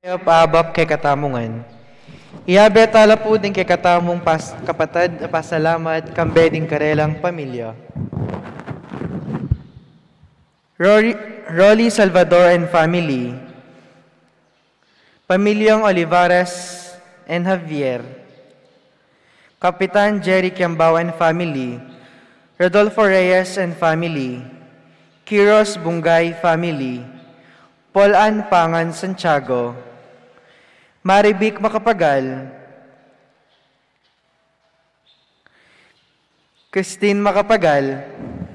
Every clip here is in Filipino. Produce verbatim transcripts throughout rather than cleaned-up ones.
Paabap kay katamungan. Iyabe tala po din kay katamong pas, kapatad, pasalamat, kambeding karelang pamilya. Rory, Rolly Salvador and family. Pamilyang Olivares and Javier. Kapitan Jerry Kiambao and family. Rodolfo Reyes and family. Kiros Bungay family. Paul Ann Pangan Santiago. Maribic Makapagal. Christine Makapagal.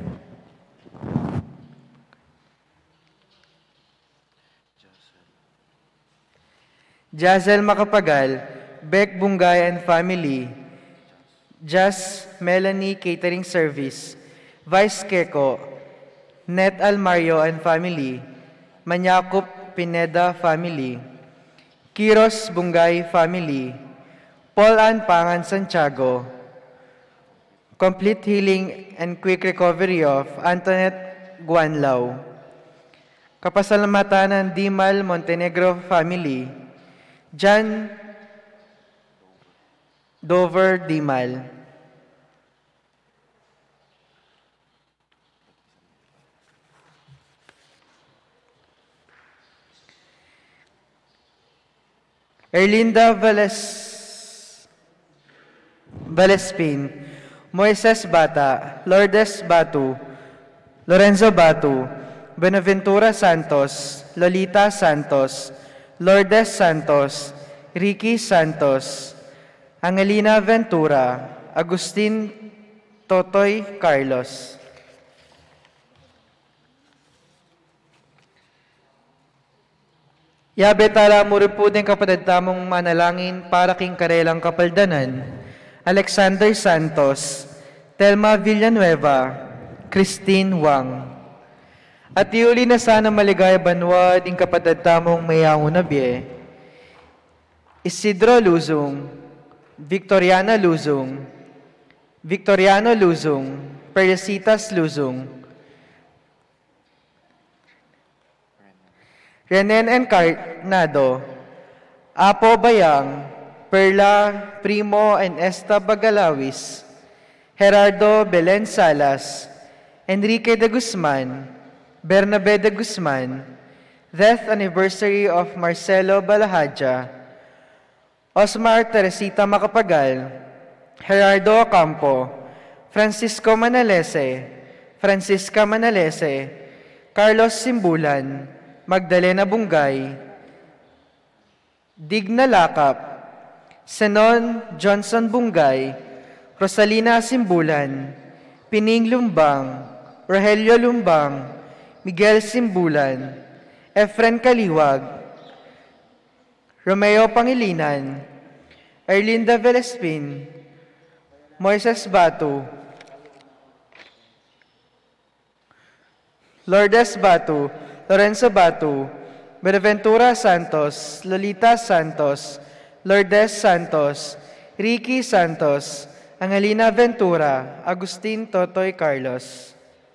Jazel Makapagal. Beck Bungay and family. Jas Melanie Catering Service. Vice Keko. Net Almario and family. Manyakop Pineda family. Kiros Bungay family. Paul Ann Pangan Santiago. Complete healing and quick recovery of Antoinette Guanlao. Kapasalamatan ng Dimal Montenegro family. John Dover Dimal. Erlinda Vales Valespin, Moises Bata, Lourdes Batu, Lorenzo Batu, Benaventura Santos, Lolita Santos, Lourdes Santos, Ricky Santos, Angelina Ventura, Agustin Totoy Carlos. Yabe tala mo rin po din kapatid tamong manalangin para king karelang kapaldanan, Alexander Santos, Telma Villanueva, Christine Wang. At iuli na sana maligaya banwa din kapatid tamong mayango na biye, Isidro Luzong, Victoriana Luzong, Victoriano Luzong, Peresitas Luzong, Renen Encarnado, Apo Bayang, Perla Primo and Esta Bagalawis, Gerardo Belen Salas, Enrique de Guzman, Bernabe de Guzman, Death Anniversary of Marcelo Balahadja, Osmar Teresita Macapagal, Gerardo Ocampo, Francisco Manalese, Francisca Manalese, Carlos Simbulan, Magdalena Bungay, Digna Lakap, Senon Johnson Bungay, Rosalina Simbulan, Pining Lumbang, Rogelio Lumbang, Miguel Simbulan, Efren Kaliwag, Romeo Pangilinan, Erlinda Velespin, Moises Batu, Lourdes Batu, Lorenzo Batu, Benaventura Santos, Lolita Santos, Lourdes Santos, Ricky Santos, Angelina Ventura, Agustin Totoy Carlos.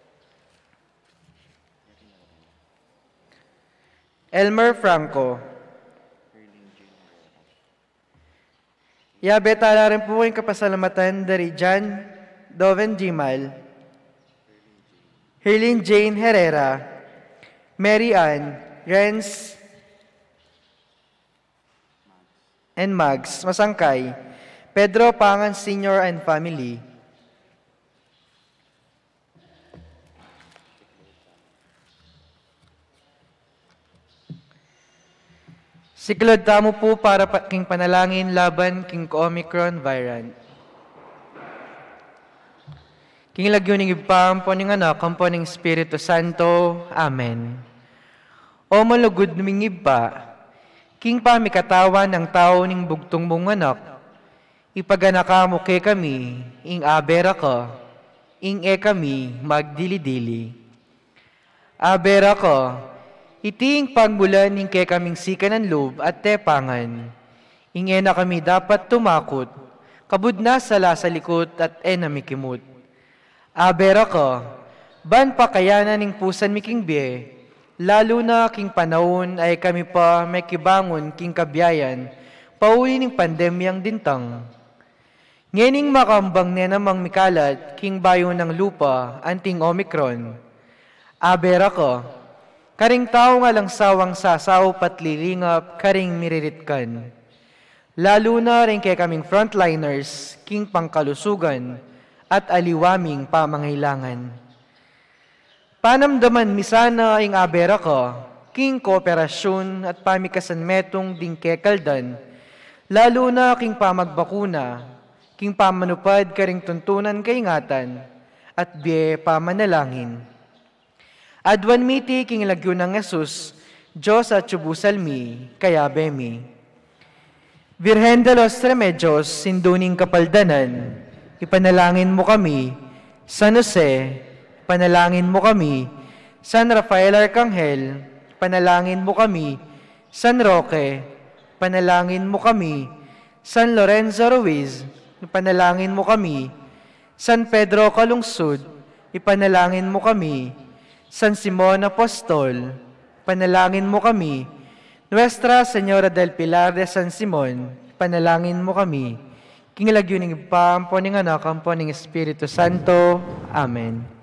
Elmer Franco. Yabe tala rin po yung kapasalamatan dari Jan Doven Jimal, Herlin Jane Herrera, Mary Ann, Renz, and Mags Masangkay, Pedro Pangan Senior and family. Siklod tamo po para pa, king panalangin laban king Omicron variant. King lagyo ning ipam po ning anak, kampo ning Espiritu Santo. Amen. O malugod naming iba, king pamikatawan ng tao ning bugtong mong anak, ipaganaka mo kay kami, ing abera ka, ing e kami magdili-dili. Abera ka, iting pagbulan ing kay kaming sika ng loob at tepangan, ing e na kami dapat tumakot, kabud na sala sa likot at e namikimut. Abera ka, ban pa kaya na ning pusan miking biye, Lalo na king panahon ay kami pa may kibangon king kabiyayan, pauli ning pandemyang dintang. Ngening makambang na namang mikalat, king bayo ng lupa, anting Omicron. Aber ako, karing tao nga lang sawang sasaw patlilingap, karing miriritkan. Lalo na rin kay kaming frontliners, king pangkalusugan, at aliwaming pamangailangan. Panamdaman misana ing abera ko, king kooperasyon at pamikasan metong ding kekaldan, lalo na king pamagbakuna, king pamanupad karing tuntunan kaingatan, at biye pamanalangin. Adwan miti king lagyo ng Jesus, Diyos at Chubusalmi, kaya bemi. Virgen de los Remedios, sinduning kapaldanan, ipanalangin mo kami, San Jose, panalangin mo kami, San Rafael Arcangel, panalangin mo kami, San Roque, panalangin mo kami, San Lorenzo Ruiz, ipanalangin mo kami, San Pedro Calungsod, ipanalangin mo kami, San Simon Apostol, panalangin mo kami, Nuestra Señora del Pilar de San Simon, panalangin mo kami, kingalagyo ng ipampo ng anak, ampo ng Espiritu Santo. Amen.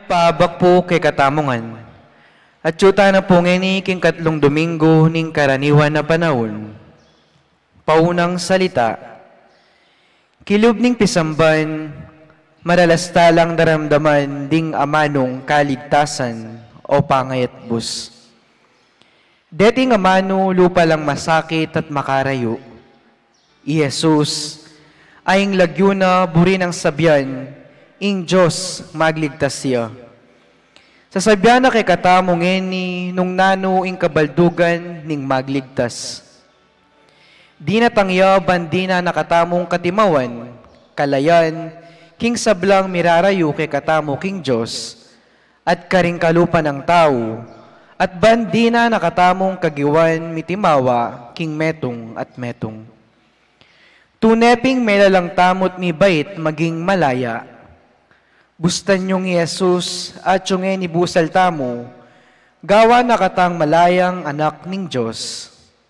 Paabak po kay katamongan. At yuta na po ngeni king katlong Domingo ning karaniwan na panahon. Paunang salita. Kilub ning pisamban, madalastalang daramdaman ding amanong kaligtasan o pangayat bus. Deting amano lupa lang masakit at makarayo. I Jesus aying lagyo na buri ng sabyan, ing Diyos magligtas siya. Sasabyan na kay katamong ngeni nung nano ing kabaldugan ning magligtas. Di na tangya bandi na nakatamong katimawan, kalayan, king sablang mirarayo kay katamo king Diyos, at karing kalupa ng tao, at bandi na nakatamong kagiwan mitimawa, king metong at metong. Tuneping melalang tamot mi bait maging malaya. Bustan niyong Jesus at yung ni busal tamo, gawa na katang malayang anak ning Diyos.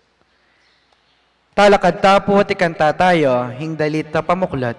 Talakad tapo at ikanta tayo, hingdalit na pamuklat.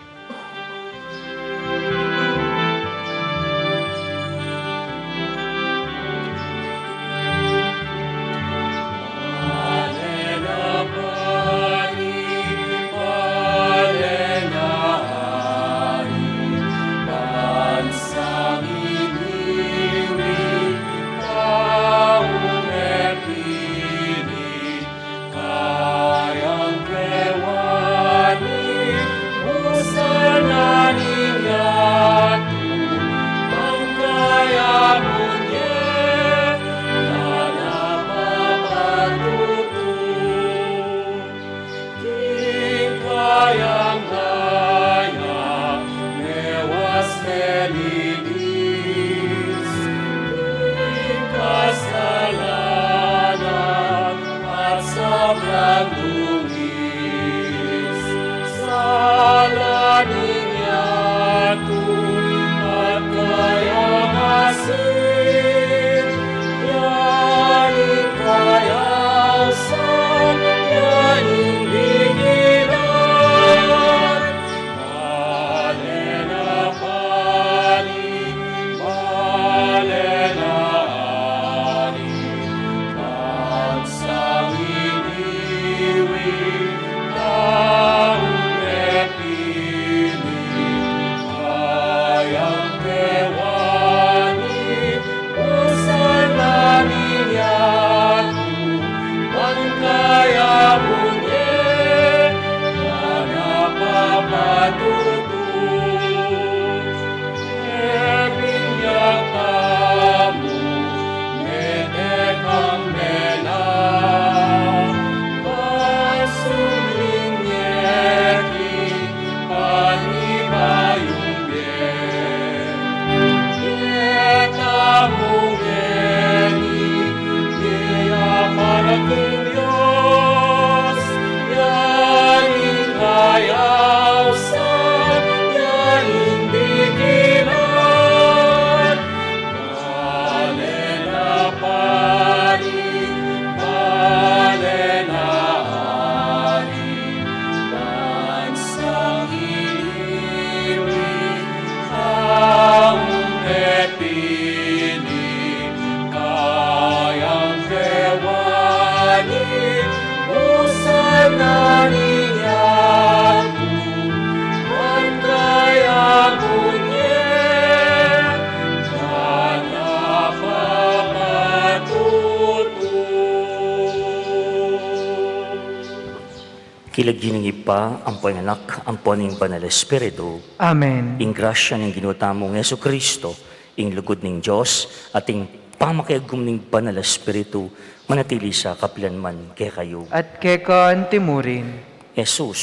Kilagin ng ipa, ang panganak, ang poning banal Espiritu. Amen. Ing grasya ng ginutamong Yesu Kristo, ing lugod ng Diyos, at ing pamakayagum ng banal Espiritu, manatili sa kaplanman kay kayo. At kay kaan timurin. Jesus,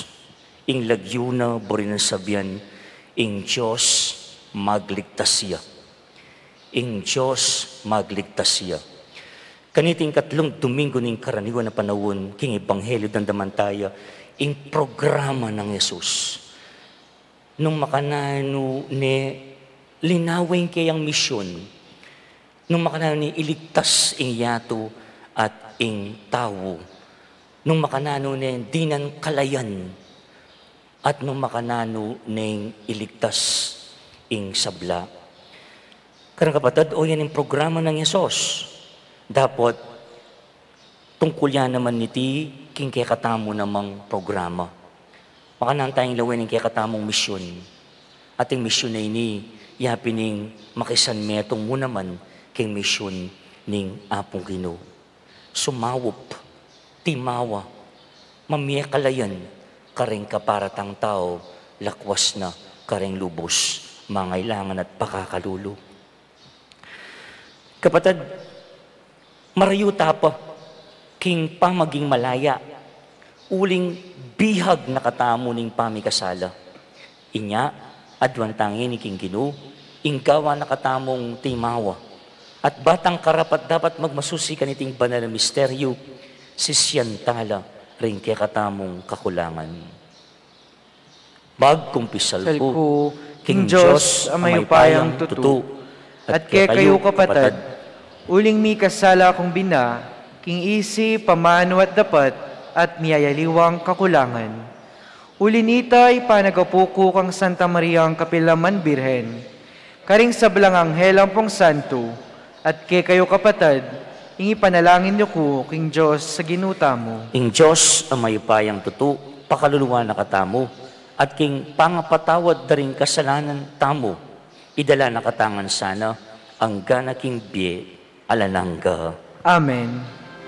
ing lagyo na borin ng sabyan, ing Diyos magligtas siya. Ing Diyos magligtas siya. Kaniting katlong Domingo ning karaniwan na panahon, king Ebanghelyo dandamantaya, ing programa ng Jesus. Nung makanano ni linawin kayang misyon, nung makanano ni iligtas ing yato at ing tao, nung makanano ni dinan kalayan, at nung makanano ning iligtas ing sabla. Karang kapatid, o yan yung programa ng Yesus. Dapat, tungkol yan naman niti, king kaya katamo namang programa. Makanang tayong lawin ng kaya katamong misyon. Ating misyon na ini, yapining makisan metong mo naman king misyon ning apong Ginoo. Sumawop, timawa, mamiyakalayan, karing kaparatang tao, lakwas na, karing lubos, mangailangan at pakakalulo. Kapatid, marayuta pa, king pamaging malaya, uling bihag na katamo ning pamikasala. Inya, adwan tangin ni king Ginoo, inggawa na katamong timawa, at batang karapat dapat magmasusikan iting banal na misteryo, sisyantala rin kaya katamong kakulangan. Bagkumpisal ko, King Diyos, amay payang tutu, at kaya kayo kapatid, uling mi kasala akong bina, king isi, pamano at dapat, at miyayaliwang kakulangan. Ulinita ipanagapuko kang Santa Maria ang Kapilaman Birhen, karing sa belang anghel ang pong santo, at kaya kayo kapatid, ingi panalangin niyo ko, king Diyos, sa ginuta mo. Ing Diyos, amay payang tutu, pakaluluwa na katamo, at king pangapatawad na rin kasalanan tamo, idala na katangan sana, ang gana king biye, alanangga. Amen.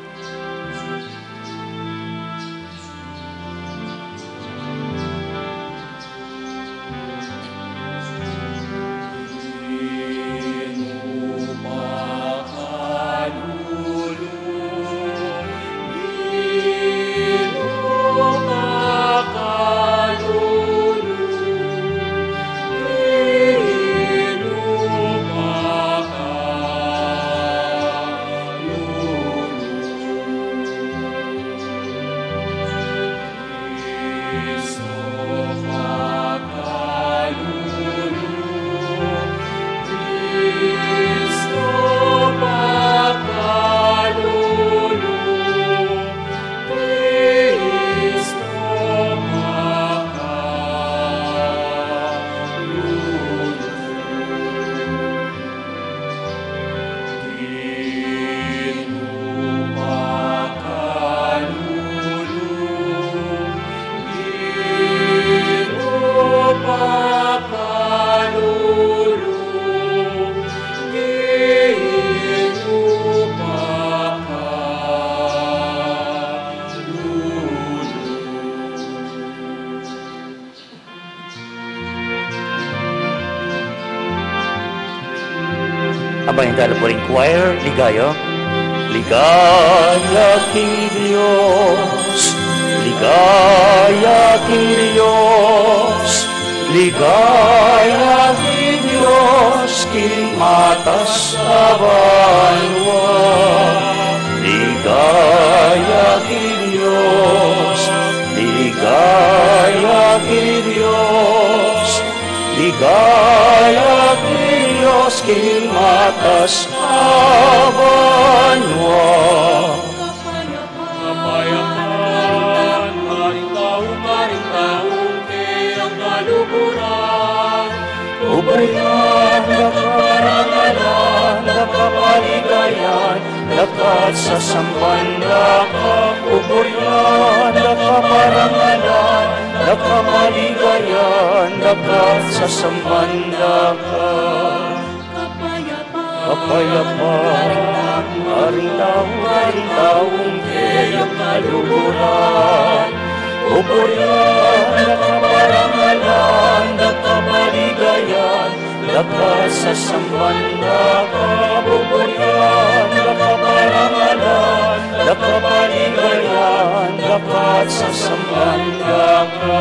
Abang yung Talaboring Choir, ligaya. Ligaya king Diyos, ligaya king Diyos, ligaya king Diyos, king matas sa banwa. Ligaya king Diyos, ligaya king Diyos, ligaya king Diyos, king matas sa banwa. Kapayapan, maring taong, maring taong, kayang kaluburan. Ubrihan, nakaparangalan, nakapaligayan, lakat sa sambanda ka. Ubrihan, nakaparangalan, nakapaligayan, lakat sa sambanda ka. Kapayapan, maring taong, maring taong, kayang kaluburan. Ubrihan, nakaparangalan, nakapaligayan, lakat sa sambanda ka. Ubrihan, nakaparangalan, nakapaligayan, lakat sa sambanda ka.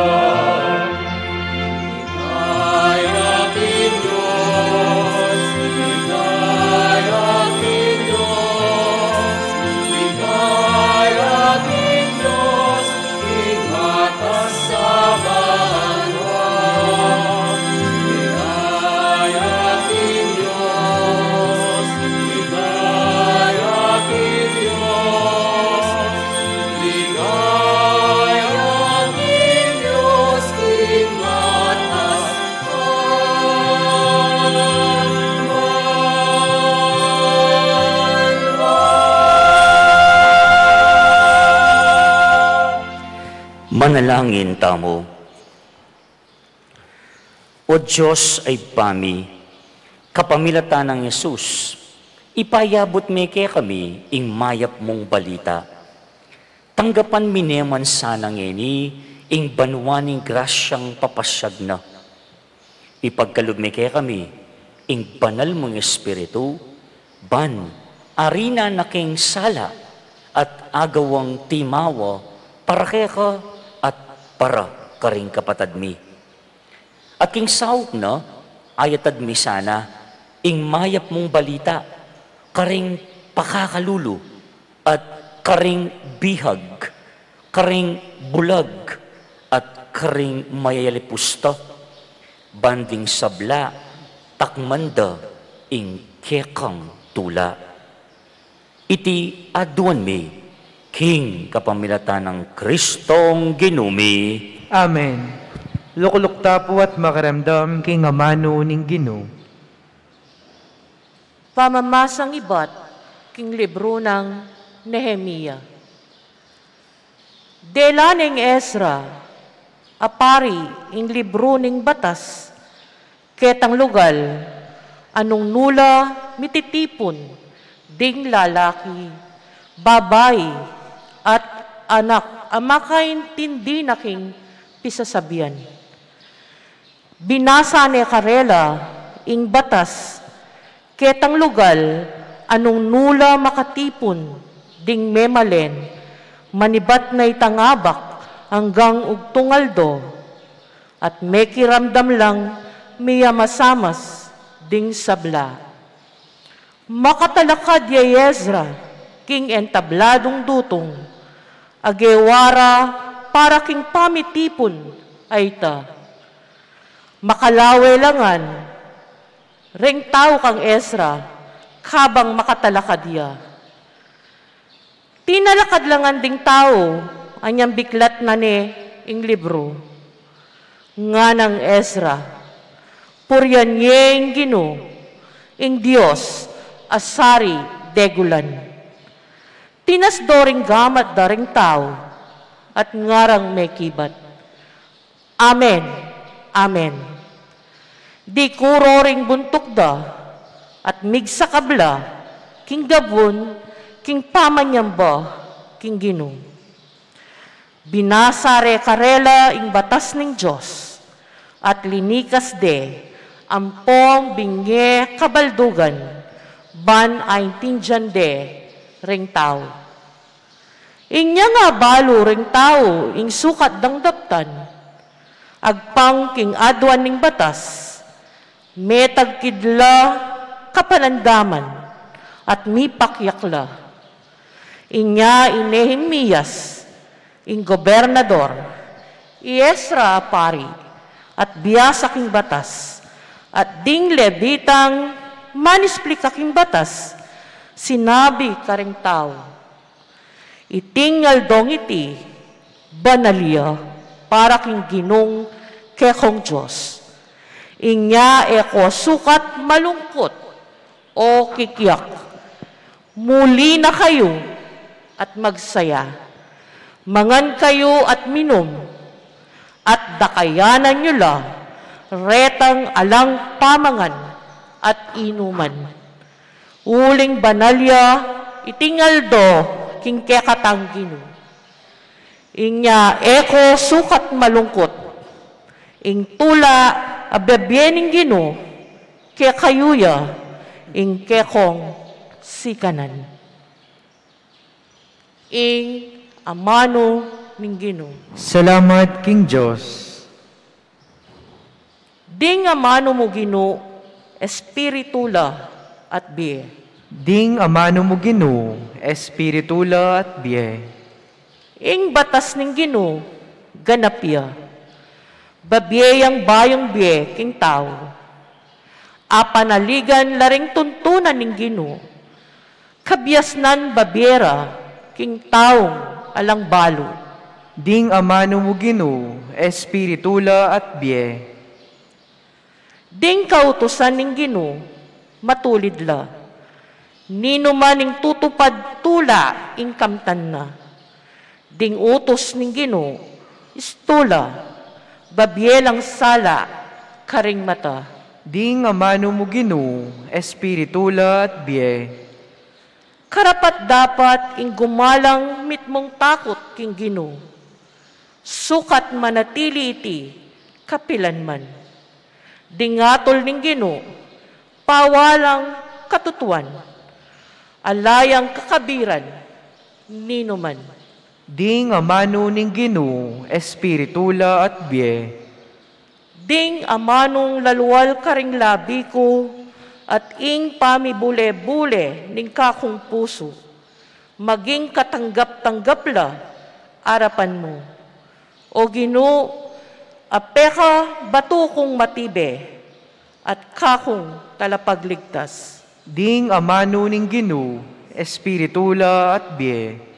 Ligaya king Diyos, ligaya king Diyos, ligaya king Diyos, king matas sa banwa. Ligaya king Diyos, ligaya king Diyos, ligaya king Diyos, king Manalangin tamo. O Diyos ay pami, kapamilatan ng Yesus, ipayabot me kay kami ing mayap mong balita. Tanggapan mineman sanang ini ing banwaning grasyang papasyag na. Ipagkalog me kay kami ing banal mong Espiritu, ban, arina na king sala at agawang timawa para kaya ka at para karing kapatad mi. At king sawk na, ayatad mi sana, ing mayap mong balita, karing pakakalulu, at karing bihag, karing bulag, at karing mayalipusta, banding sabla, takmanda, ing kekang tula. Iti aduan mi, king kapamilatan ng Kristong ginumi. Amen. Lukulukta po at makaramdam king amano ning Ginoo. Pamamasang ibat, king libro ng Nehemia. Dela ning Ezra, apari ing libro ning batas, ketang lugal, anong nula mititipon, ding lalaki, babay, at anak, amakaintindi na king pisasabihan. Binasa ni Karela ing batas, ketang lugal, anong nula makatipon, ding memalen, manibat na itangabak, hanggang ugtungaldo, at mekiramdam lang, miya masamas, ding sabla. Makatalakad ya Ezra, king entabladong dutong, agewara, para king pamitipon, ay ta. Makalawe langan, reng tao kang Ezra, kabang makatalakad ya. Tinalakad langan ding tao, anyang biklat na ni ing libro. Nga ng Ezra, puryan ye ing Ginoo, ing Diyos, asari degulan. Tinasdoring gamat daring tao, at ngarang may kibat. Amen. Amen. Di kuroring buntok da, at migsa kabla, king gabon, king pamanyamba, king Ginoo. Binasare karela ing batas ning Diyos, at linikas de, ampong binge kabaldugan, ban ay tinjan de, ring tao. Inya nga balo ring tao, ing sukat dang daptan, agpang king adwan ning batas, metag kidla kapalandaman, at mipakyakla. Inya inehemiyas, ing gobernador, Iesra pari, at biyasa king batas, at ding lebitang manisplika king batas, sinabi karing tao, itingal dong iti, banalya, para king ginong kekong Diyos. Inya eko sukat malungkot o kikiyak. Muli na kayo at magsaya. Mangan kayo at minom, at dakayanan nyo la, retang alang pamangan at inuman. Uling banalya, itingaldo, king kekatang Ginoo. Inya eko sukat malungkot, ing tula ababyening Ginoo, kaya kayuya, ing kekong sikanan. Ing amano ning Ginoo. Salamat king Diyos. Ding amano mo Ginoo, espiritula at biye. Ding amano mo Ginoo, espiritula at biye. Ing batas ning Ginoo, ganapya. Babiyang bayong biye king tao. Apanaligan laring tuntunan ning Ginoo. Kabyasnan babiyera king taong alang balo. Ding amano mo Ginoo, espiritula at biye. Ding kautusan ning Ginoo, matulid la. Nino maning tutupad tula ing kamtan na. Ding utos ning Ginoo, istula, babyelang sala, karing mata. Di nga mano mo Ginoo, espiritula at biye. Karapat dapat ing gumalang mitmong takot king Ginoo. Sukat manatili iti, kapilan man. Dingatol ning Ginoo, pawalang katutuan, alayang kakabiran, nino man. Di nga mano ning Ginoo, espiritula at biye. Ding amanong laluwal karing labi ko, at ing pamibule-bule ning kakong puso, maging katanggap-tanggap la, arapan mo. O Ginoo, apeka bato kong matibe, at kakong talapagligtas. Ding amano ning Ginoo, espiritula at biye.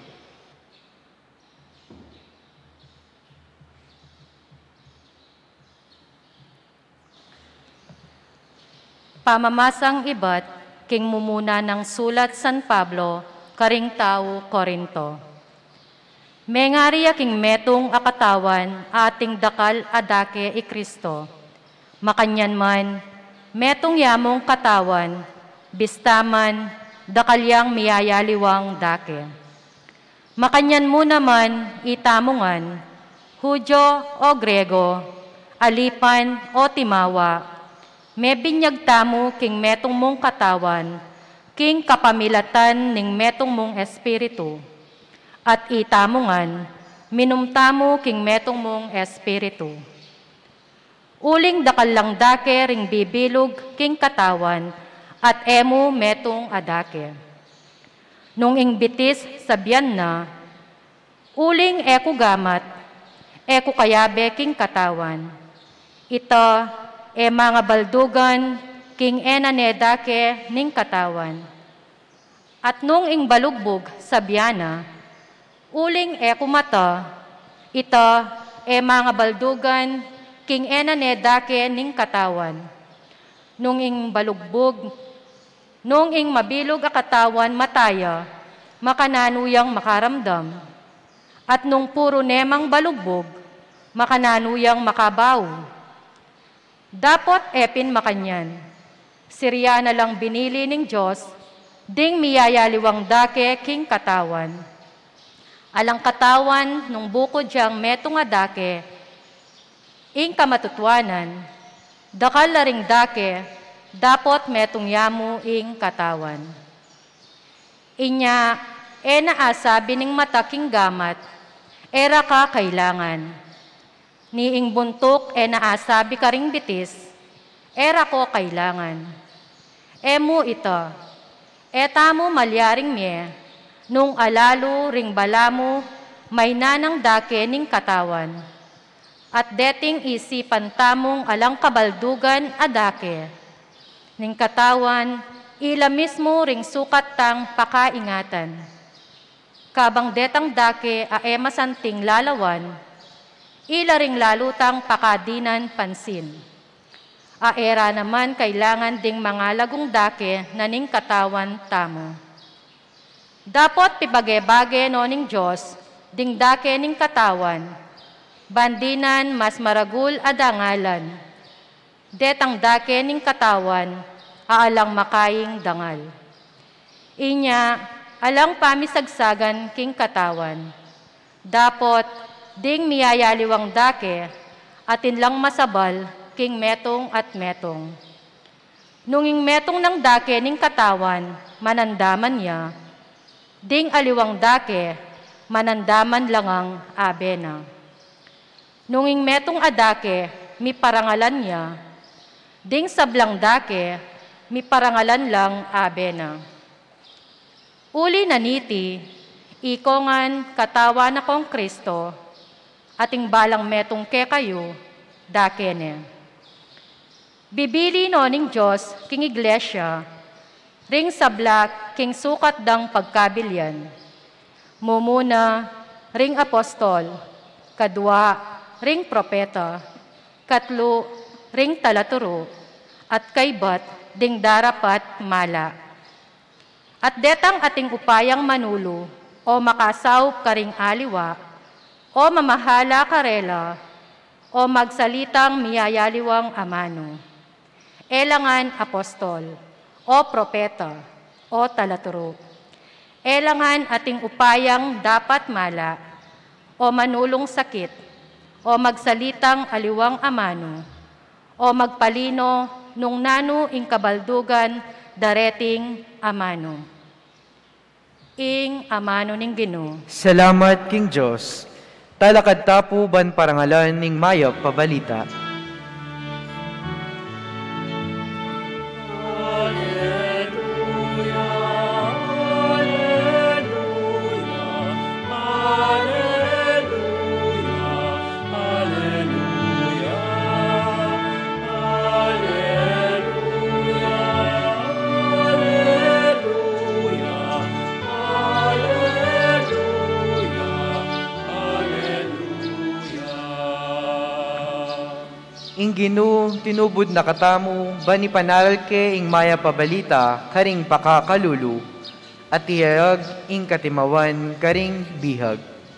Pamamasang ibat, king mumuna ng sulat San Pablo, karing tao Korinto. Mengariya king metong akatawan, ating dakal adake i Kristo. Makanyan man, metong yamong katawan, bistaman, dakalyang miyayaliwang dake. Makanyan mo naman, itamungan, Hudyo o Grego, alipan o timawa, may binyag tamo king metong mong katawan, king kapamilatan ning metong mong espiritu. At itamongan, minumtamo king metong mong espiritu. Uling dakal lang dake ring bibilog king katawan, at emo metong adake. Nung ingbitis sabian na, uling eko gamat, eko kayabe king katawan. Ito, e mga baldugan, king enanedake ning katawan. At nung ing balugbog sa biyana, uling e kumata, ito e mga baldugan, king enanedake ning katawan. Nung ing balugbog, nung ing mabilog a katawan mataya, makananuyang makaramdam. At nung puro nemang balugbog, makananuyang makabaw. Dapot epin makanyan, Sirya na lang binili ning Diyos, ding miyayaliwang dake king katawan. Alang katawan nung bukod diyang metong adake, ing kamatutwanan, dakal la ring dake, dapot metong yamu ing katawan. Inya, e naasabi ning mataking gamat, era ka kailangan. Niing buntok e naasabi ka ring bitis, era ko kailangan. Emu ito, etamo malyaring mye, nung alalo ring balamo, may nanang dake ning katawan. At deting isipan tamong alang kabaldugan adake, ning katawan, ila mismo ring sukat tang pakaingatan. Kabang detang dake a emasanting lalawan, ila ring lalutang pakadinan pansin. Aera naman kailangan ding mga lagong dake na ning katawan tamo. Dapot pibage-bage no ning Diyos, ding dake ning katawan, bandinan mas maragul adangalan. Detang dake ning katawan, aalang makaying dangal. Inya, alang pamisagsagan king katawan. Dapot, ding miyayaliwang dake, atin lang masabal, king metong at metong. Nunging metong ng dake ning katawan, manandaman niya, ding aliwang dake, manandaman langang abena. Nunging metong adake, mi parangalan niya, ding sablang dake, mi parangalan lang abena. Uli naniti, ikongan katawa na kong Kristo, ating balang metong ke kayo, dakene. Bibili no ning Diyos, king iglesia, ring sablak, king sukat dang pagkabilyan. Mumuna, ring apostol, kadwa, ring propeta, katlo, ring talaturo, at kaybat, ding darapat mala. At detang ating upayang manulo, o makasaw karing aliwa, o mamahala karela, o magsalitang miyayaliwang amano. Elangan apostol, o propeta, o talaturo. Elangan ating upayang dapat mala, o manulong sakit, o magsalitang aliwang amano, o magpalino nung nanu ing kabaldugan dareting amano. Ing amano ning Ginoo. Salamat king Diyos. Talakad tapo ban parangalan ning mayap pabalita. Ing Ginoo tinubod na katamu, bani panaral ke ing maya pabalita, karing pakakalulu, at iyayag ing katimawan, karing bihag.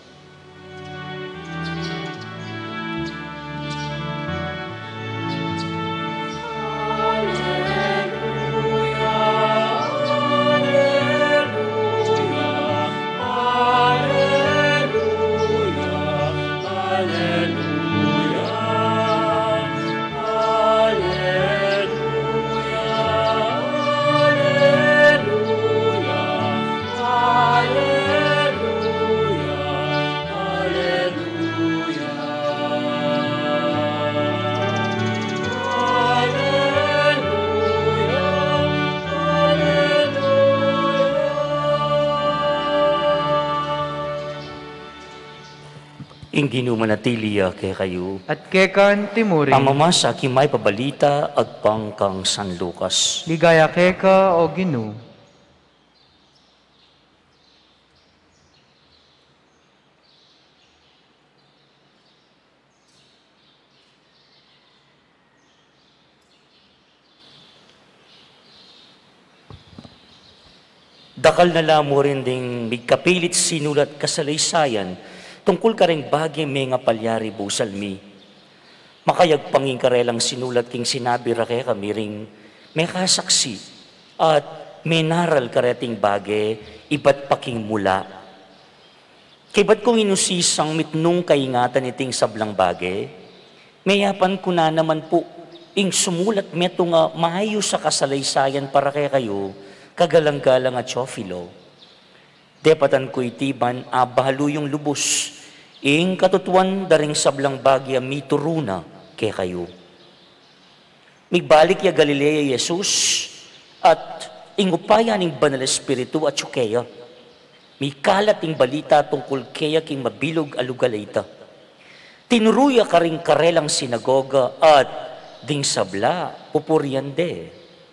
Ing Ginoo manatiliya kay kayo. At kekan timuri, Ang mamasa kimay pabalita agpang kang San Lucas. ligaya keka o Ginoo. Dakal na lamo rin ding migkapilit sinulat kasalaysayan tungkol ka rin bagay may nga palyari busalmi. Makayag panging karelang sinulat king sinabi ra kay kami ring may kasaksi at may naral kareting bagay iba't paking mula. Kibat kong inusisang mitnong kaingatan iting sablang bagay, mayapan ko na naman po ing sumulat meto nga maayo sa kasalaysayan para kay kayo kagalang-galang at Teofilo. Depatan ko itiban abahalo yung lubos, ing katutuan daring sablang bagya mituruna kay kayo. Migbalik ya Galilea Jesus at ingupaya ning banal espiritu at Judea. Mikalat ing balita tungkol kaya king mabilog alugalayta. Tinuruya ka ring karelang sinagoga at ding sabla pupuriande.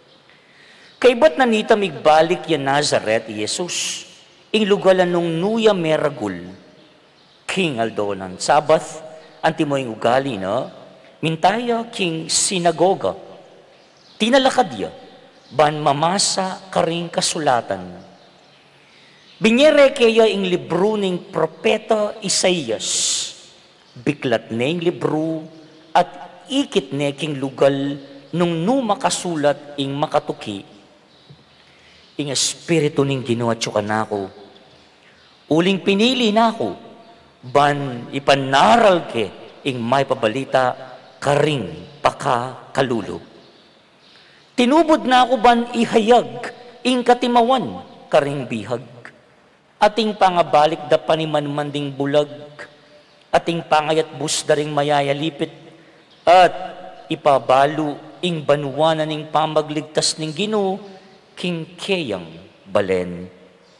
Kaibat na nita migbalik ya Nazaret Jesus. Ing lugalan nung nuya meragul, king aldonan, Sabbath, antimoing ugali na, mintaya king sinagoga, tinalakadya, ban mamasa karing kasulatan. Binyere kaya ing libro ning propeta Isaias, biklat na ing libro, at ikit na king lugal nung nu makasulat ing makatuki, ing espiritu ning Ginoo at nako, uling pinili na ako, ban ipanaral ke, ing may pabalita, karing pakakalulu. Tinubod na ako ban ihayag, ing katimawan, karing bihag. Ating pangabalik da panimanmanding bulag, ating pangayat bus daring mayayalipit, at ipabalo, ing banwanan ning pamagligtas ning Ginoo, king keyang balen.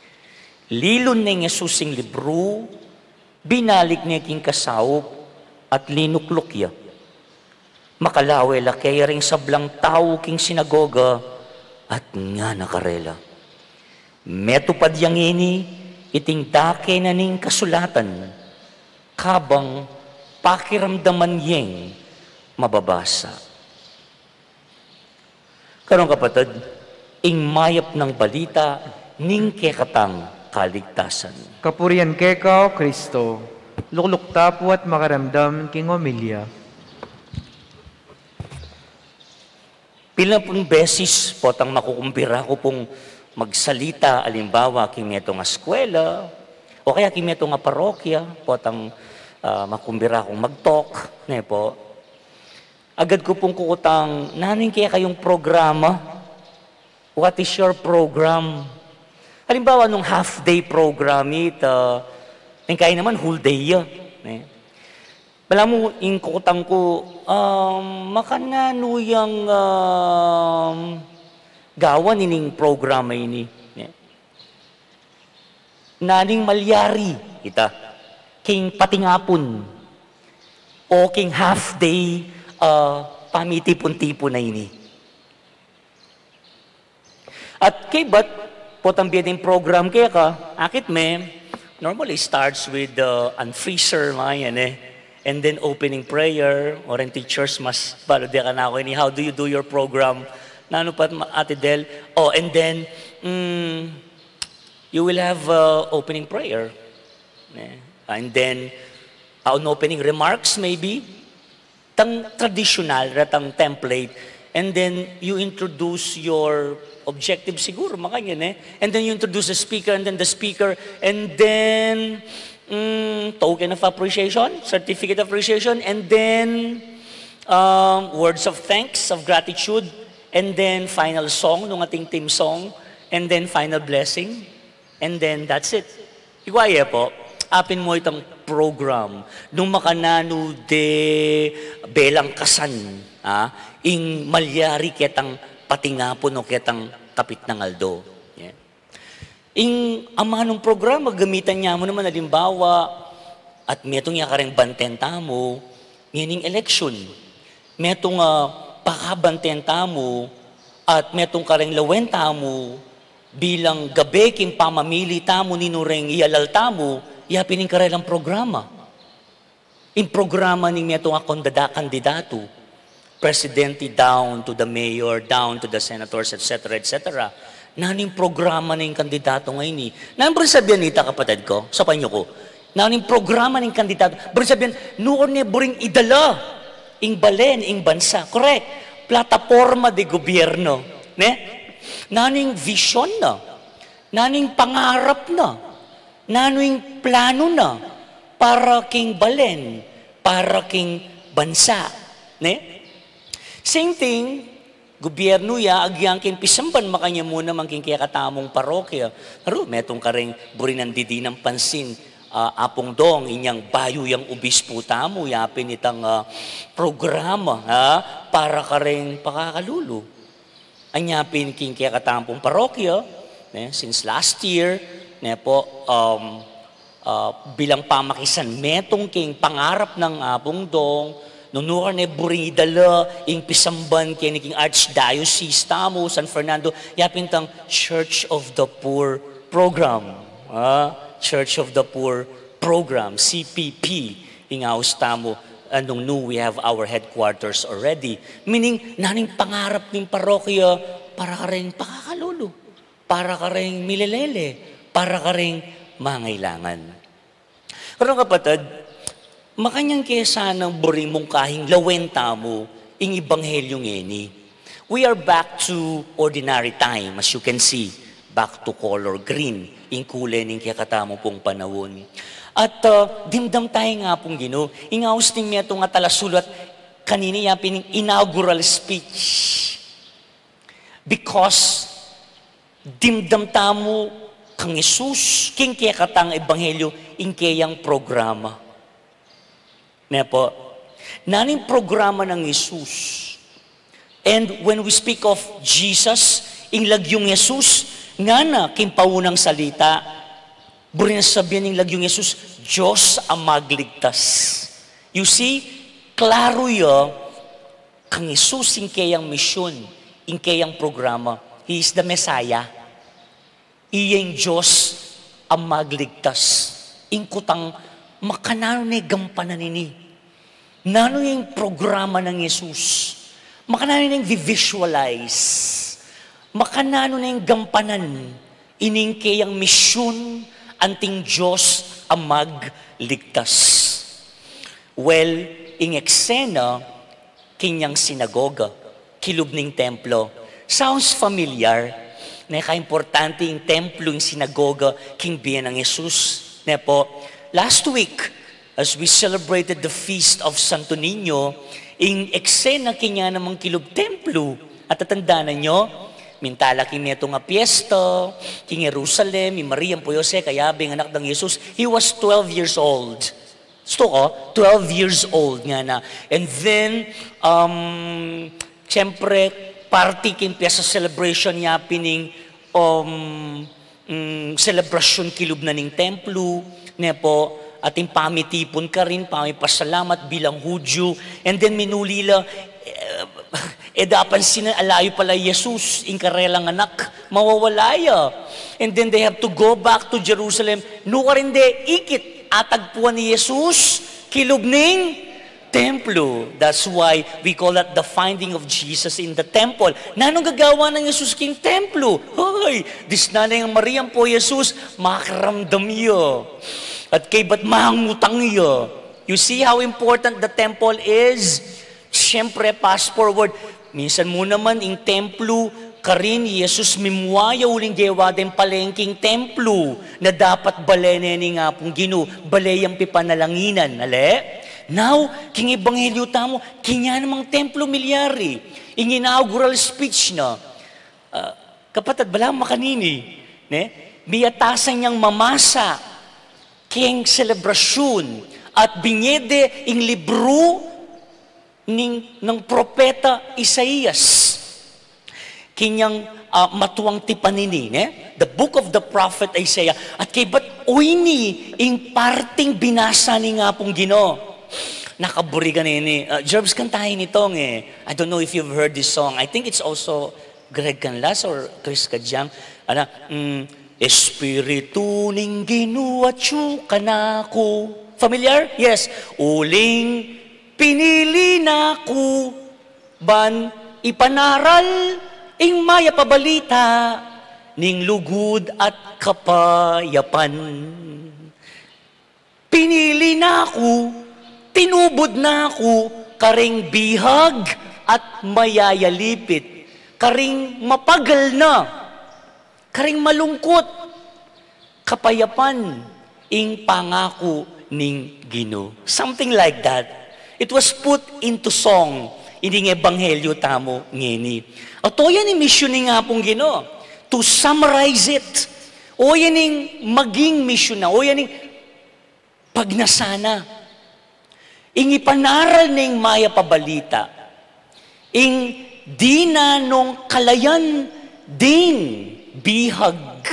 Lilon na ng Yesusing libro, binalik niya king kasawop at linuklukya. Makalawe la kaya ring sablang tao king sinagoga at nga nakarela. Metupad yang ini, iting dake na ning kasulatan, kabang pakiramdaman yang mababasa. Karong kapatid, ing mayap ng balita ning kekatang kaligtasan. Kapurian keka o Kristo. luklukta po at makaramdam king omilya. Pila pong beses po tang makukumbira ko pong magsalita, alimbawa, kimeto nga eskwela, o kaya kimeto nga parokya, po tang uh, makumbira kong mag-talk, ne po. Agad ko pong kukutang, nanin kaya kayong programa? What is your program? Halimbawa, nung half-day program, it, uh, kaya naman whole day ya. Ne? Bala mo, yung kukutang ko, um, makanano yung um, gawan ining programa ini. Yeah. Naning malyari, kita, king patingapon, o king half-day uh, pamitipon-tipon na ini. At kay ba't po tambiyan yung program kaya ka, akit me, normally starts with the uh, unfreezer, mga yan eh. And then opening prayer, or in teachers mas balo di ka na ako ini, how do you do your program? Nano pa, Ate Del? Oh, and then, mm, you will have uh, opening prayer. Yeah. And then, uh, on opening remarks, maybe, tang traditional, ratang template. And then, you introduce your objective siguro, makanyan eh. And then, you introduce the speaker, and then the speaker, and then, mm, token of appreciation, certificate of appreciation, and then, um, words of thanks, of gratitude, and then final song, nung ating team song, and then final blessing, and then that's it. Iwaya po, apin mo itong program, nung makanano de belang kasan, ah, ing malyari ketang patingapon o ketang kapit ng aldo. Yeah. Ing ama nung program, gamitan niya mo naman halimbawa, at metong niya kareng bantenta mo, ngayon election, metong uh, pakabantenta mo at metong kareng lawenta mo bilang gabi king pamamili tamo ninureng ialalta mo, yapin yung karelang programa. In programa ning metong akondada kandidato, presidente down to the mayor, down to the senators, et cetera, et cetera. Naning programa ng kandidato ngayon ni. Nanin sabihan nita kapatid ko, sa panyo ko, naning programa ng kandidato, bro sabihan, noon ne buring idala, ing balen, ing bansa. Correct. Plataforma de gobyerno. Ne? Naning vision na. Naning pangarap na. Naning plano na. Para king balen. Para king bansa. Ne? Same thing, gobyerno ya, agyang kin pisamban makanya muna mangking kaya katamong parokya. Haro, metong kareng burinan didi ng pansin. Uh, apong dong, inyang bayo yung obispo tamo, yapin itang uh, programa ha, para ka rin pakakalulu. Anyapin king kaya katampong parokya, eh, since last year, ne po, um, uh, bilang pamakisan, metong king pangarap ng apong dong, nunukan ne buring idala, ing pisamban kaya king Archdiocese tamo, San Fernando, yapin tang Church of the Poor program. Ha? Church of the Poor program, C P P, ingaus tamo, anong new we have our headquarters already. Meaning, naning pangarap ng parokya, para ka rin pakakalulu, para ka rin milelele, para ka rin mangailangan. Pero kapatid, makanyang kesa ng buring mong kahing lawenta mo, ing ibanghelyong eni. We are back to ordinary time, as you can see, back to color green, ing kulay ning kaya pong panahon. At uh, dimdam tayo nga pong Ginoo, ingaus ning miya nga talasulat kanini yapin inaugural speech. Because dimdam tamo kang Isus, king kaya katang ebanghelyo, ing kayang programa. Ne po, naning programa ng Isus. And when we speak of Jesus, ing lagyong Jesus, nga na, kimpaunang salita, burin na sabihin ng lagyong Jesus, Diyos ang magligtas. You see, klaro yo, kang Jesus ing kayang misyon, ing kayang programa. He is the Messiah. Iyang Diyos ang magligtas. Ing kutang makanano na gampanan nini. Nano yung programa ng Jesus. Makanano na yung visualize. Makanano na yung gampanan, ining kayang misyon, anting Diyos ang magligtas. Well, ing eksena, kinyang sinagoga, kilubning templo. Sounds familiar. Naka-importante yung templo, yung sinagoga, king biyan ng Jesus. Ne po, last week, as we celebrated the feast of Santo Niño, ing eksena kinya namang kilub templo. At tatandaan nyo, mintala king neto nga piyesta, king Jerusalem, yung Maria po Jose, kayabing anak ng Jesus, he was twelve years old. Gusto ko, twelve years old nga na. And then, um, siyempre, party king piyesta celebration niya, pining um, um, celebration kilub na ning templo, ne po, ating pamitipon ka rin, pamipasalamat bilang Hudyo. And then minulila, eh, dapan sina alayo pala Jesus, ing karelang anak, mawawalaya. And then they have to go back to Jerusalem. Nuka rin de, ikit, atagpuan ni Jesus, kilubning templo. That's why we call that the finding of Jesus in the temple. Nanong gagawa ng Jesus king templo? Hoy, dis na na yung Mariam po Jesus, makaramdam iyo. At kay ba't mahangutang iyo? You see how important the temple is? Siyempre, fast forward. Minsan mo naman, in templo, karin, Jesus mimwaya uling dewa din palengking templo na dapat balene nga pong gino, balayang pipanalanginan. Ale? Now, king ebanghelyo tamo, kinya namang templo milyari. Ing inaugural speech na. Uh, kapatid, bala makanini. Ne? Miyatasan niyang mamasa king selebrasyon at binyede ing libro ning, ng propeta Isaías. Kinyang uh, matuwang tipanini, ne? The book of the prophet Isaiah. At kay ba't uyni ing parting binasa ni nga pong Ginoo. Nakaburi ka nini. Uh, Jerbs, kantahin itong eh. I don't know if you've heard this song. I think it's also Greg Canlas or Chris Kadyang. Ano, mm, Espiritu ning Ginoo at kanako. Familiar? Yes. Uling pinili na ko, ban ipanaral, ing maya pabalita, ning lugod at kapayapan. Pinili na ko, tinubod na ko, karing bihag at mayayalipit, karing mapagal na, karing malungkot, kapayapan, ing pangako ning Ginoo. Something like that. It was put into song, ining ebanghelyo tamo ngeni. At o yan yung mission ni nga pong Ginoo. To summarize it. O yan yung maging mission na. O yan yung pagnasana. Ing ipanaral ning maya pabalita. Ing di na nung kalayan ding bihag.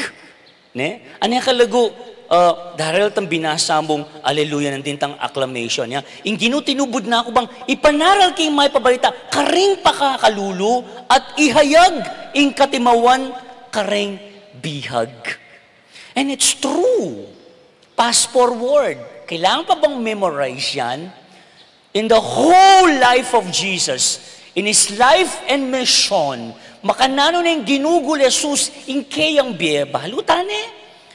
Ne? Ano yung kalago? Uh, dahil tang binasa mong aleluya ng tintang acclamation niya. Ing ginutinubod na ako bang ipanaral kay may pabalita, karing pakakalulu at ihayag ing katimawan karing bihag. And it's true. Pass forward. Kailangan pa bang memorize yan? In the whole life of Jesus, in His life and mission, makanano na yung ginugol Jesus in kayang biye, bahalutan eh.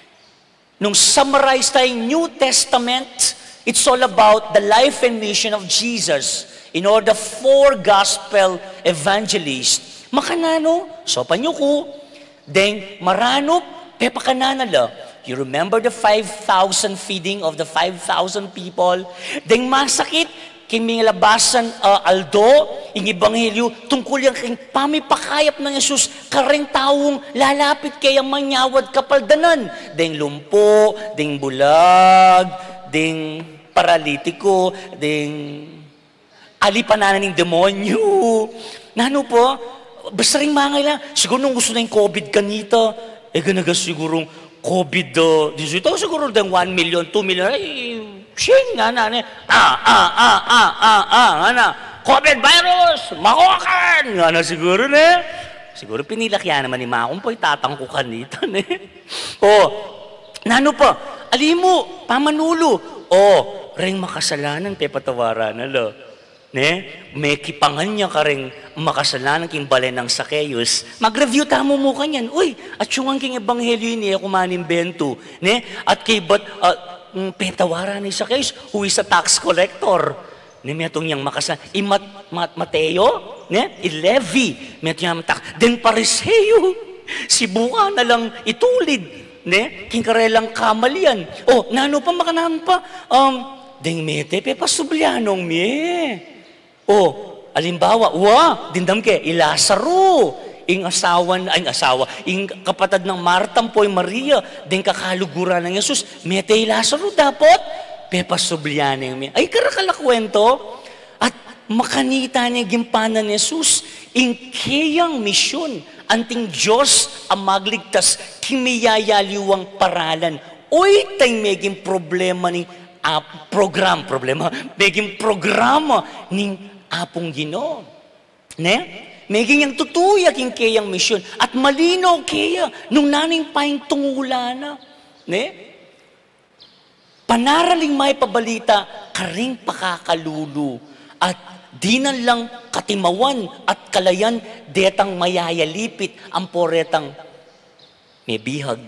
Nung summarize tayong New Testament, it's all about the life and mission of Jesus in order four gospel evangelists. Makanano, so panyo ko, then marano, pepa kananala. You remember the five thousand feeding of the five thousand people? Then masakit, kiming labasan uh, aldo, ing ebanghelyo, tungkol yung king pamipakayap ng Jesus, kareng taong lalapit kaya manyawad kapaldanan. Ding lumpo, ding bulag, ding paralitiko, ding alipananan ng demonyo. Nano po, basta rin mga lang, siguro nung gusto na yung COVID kanita, eh ganaga sigurong COVID uh, dito, siguro dang one million, two million, ay, Shing, nga na, ah, ah, ah, ah, ah, ah, nga na, COVID virus, makukan, nga na siguro na. Siguro pinilakya naman ni Makumpoy, tatangkukan dito, ne. O, nano pa, alimo, pamanulo, o, ring makasalanan, pe patawaran, alo. Ne, may kipangan niya ka ring makasalanan king balen ng Zacchaeus. Mag-review tamo mo kanyan. Uy, at yung ang king ebanghelyo ini, kumanin bento. Ne, at kay bat, uh, mm, petawaran ni Zacchaeus, who is a tax collector. Ne, metong yang makasan. I Mat, Mat, Mateo, ne? I Levi, metong yang tax. Den Pariseo, si buka na lang itulid. Ne? Kingkarelang kamalian. Oh, nano pa makanan pa? Um, deng mete, pe pasublyanong me. Oh, alimbawa, wa, dindam ke, ilasaro. Ing asawan, ay asawa, ing kapatid ng Martam po, Maria, din kakaluguran ng Jesus, metay Lazaro dapat, pepasublyaning mi. Ay karakala kwento, at makanita niya gimpanan ni Jesus, ing kayang misyon, anting Diyos ang magligtas, kimiyayaliwang paralan. Oy, tay meging problema ning uh, program, problema, meging programa ning apong Ginoo. Ne? Meging yung tutuyak yung kayang misyon. At malinaw kaya, nung naning paing tungula na. Ne? Panaraling may pabalita, karing pakakalulu. At di na lang katimawan at kalayan, detang mayayalipit ang poretang may bihag.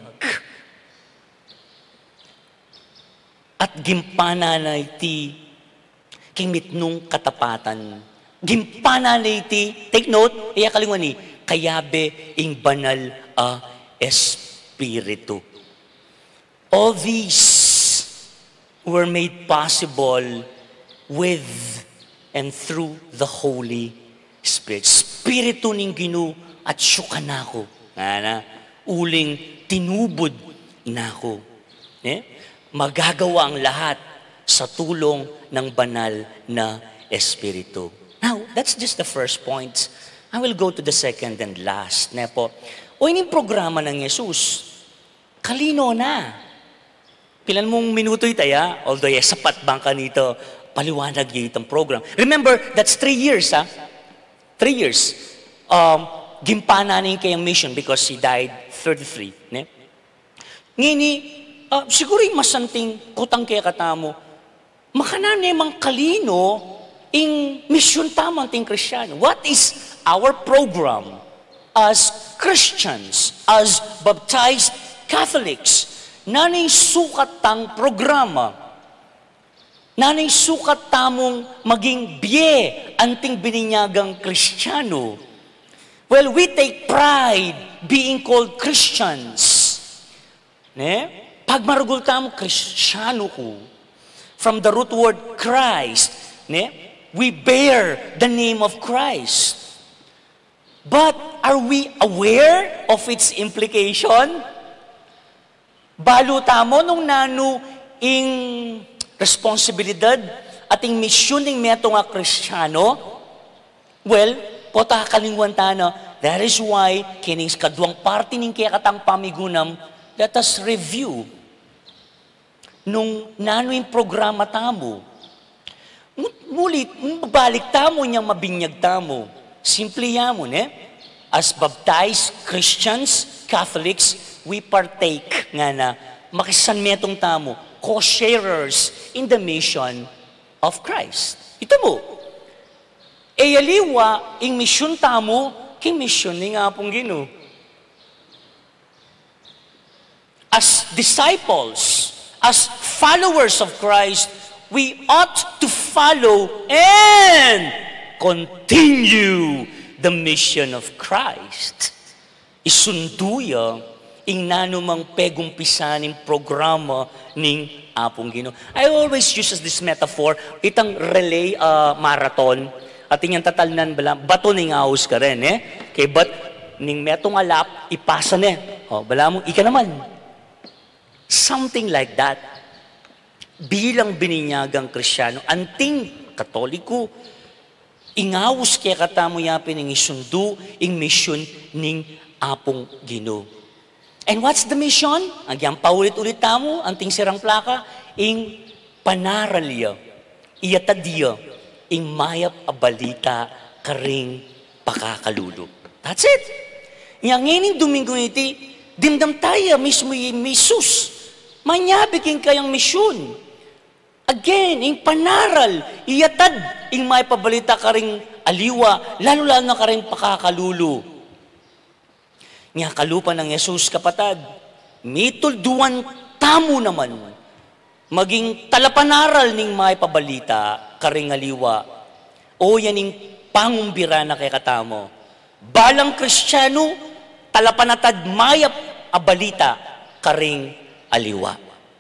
At gimpana na iti kimitnong katapatan. Gimpana na iti, take note, iya kalingwan ni, kayabe ing banal a espiritu. All these were made possible with and through the Holy Spirit. Spiritu ning Ginoo at syukanako. Nga uling tinubod inako. Eh? Magagawa ang lahat sa tulong ng banal na espiritu. Now, that's just the first point. I will go to the second and last. Nepo, o ining programa ng Jesus, kalino na. Pilan mong minuto itaya, although yes, sapat bang ka nito, paliwanag yung itong program. Remember, that's three years, ha? Three years. Um, gimpana na yung kayang mission because he died thirty-three. Ne? Ngini, uh, siguro yung masanting kutang kaya katamo, makanan mang kalino, ing mission tamang ting Kristyano. What is our program as Christians, as baptized Catholics? Nanay sukat tang programa. Nanay sukat tamong maging biye anting bininyagang Kristyano. Well, we take pride being called Christians. Ne? Pag marugol tamo, Kristyano ko. From the root word Christ, ne? We bear the name of Christ. But are we aware of its implication? Baluta mo nung nanu ing responsibilidad at ing misyon ng meto nga Kristyano? Well, pota kalingwan na, that is why kining kadwang party ning kaya katang pamigunam, let us review nung nanu yung programa tamo. Mulit, balik tamo niyang mabinyag tamo. Simple yamo, ne? As baptized Christians, Catholics, we partake nga na makisanmetong tamo, co-sharers in the mission of Christ. Ito mo. E yaliwa, ing misyon tamo, king misyon ni nga pong Ginoo. As disciples, as followers of Christ, we ought to follow and continue the mission of Christ. Isunduya ing nanumang pegumpisaning programa ning apong Ginoo. I always use this metaphor, itang relay uh, marathon, at inyang tatalnan bala, bato ning awos ka rin, eh? Kay bat, ning metong alap, ipasa ne. O, bala mo, ika naman. Something like that. Bilang bininyagang Kristyano, anting Katoliko, ingawos kaya katamo yapin ng isundu, ing mission ning apong Ginoo. And what's the mission? Agyang paulit-ulit tamo, anting sirang plaka, ing panaralya, iyatadya, ing mayap abalita, karing pakakalulog. That's it. Yang ngayon Domingo iti, dimdam tayo mismo yung Jesus. Manyabiking kayang misyon. Again, ing panaral, iyatad, ing may pabalita ka ring aliwa, lalo-lalo na ka ring pakakalulu. Nga kalupa ng Jesus kapatad, mitulduan tamo naman, maging talapanaral ning may pabalita, karingaliwa, o yaning pangumbira na kay katamo. Balang Kristiyano, talapanatad mayap abalita, karing aliwa.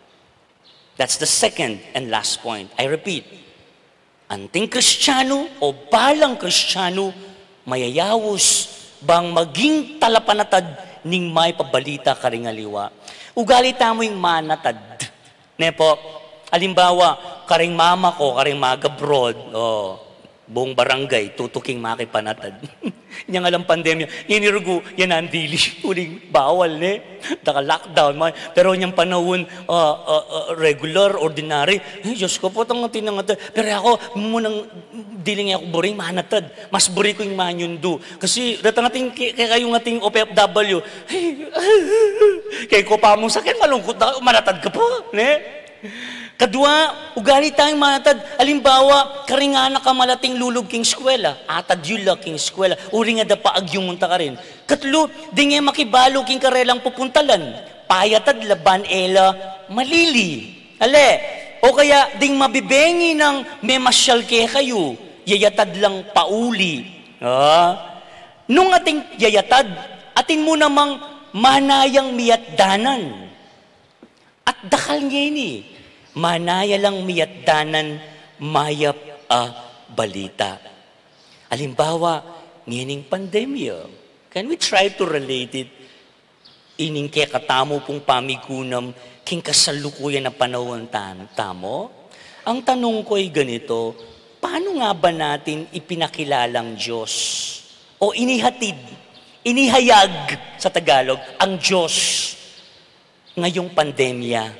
That's the second and last point. I repeat, anting Kristiyano o balang Kristiyano, mayayawos bang maging talapanatad ning may pabalita karing aliwa. Ugali tamo yung manatad. Ne po, alimbawa, karing mama ko, karing mag-abroad, oh, buong barangay, tutuking makipanatad. Yan nga lang pandemya, inirugo, yan ang dili, uling bawal, ne? Daka lockdown, man. Pero yung panahon, uh, uh, uh, regular, ordinary, eh, Diyos ko po, itong tinangatad. Pero ako, munang diling ako buring manatad. Mas buri ko yung manyundo. Kasi, datang ating, kaya kayong ating O F W, hey, kaya ko pa mong sakit, malungkot na, manatad ka po, ne? Kadua, ugali tayong manatad. Alimbawa, karingana ka malating lulog king eskwela. Atad yula king eskwela. Uri nga da paag yung munta ka rin. Katlo, di nga makibalo king karelang pupuntalan. Payatad laban ela malili. Ale, o kaya ding mabibengi ng memasyal ke kayo. Yayatad lang pauli. Ah? Nung ating yayatad, atin mo namang manayang miyatdanan. At dakal niya ini. Manaya lang miyatdanan, mayap a balita. Alimbawa, ngining pandemya. Can we try to relate it? Ining kaya katamo pong pamikunam, king kasalukuyan na panahon tamo? Ang tanong ko ay ganito, paano nga ba natin ipinakilalang Diyos? O inihatid, inihayag sa Tagalog, ang Diyos ngayong pandemya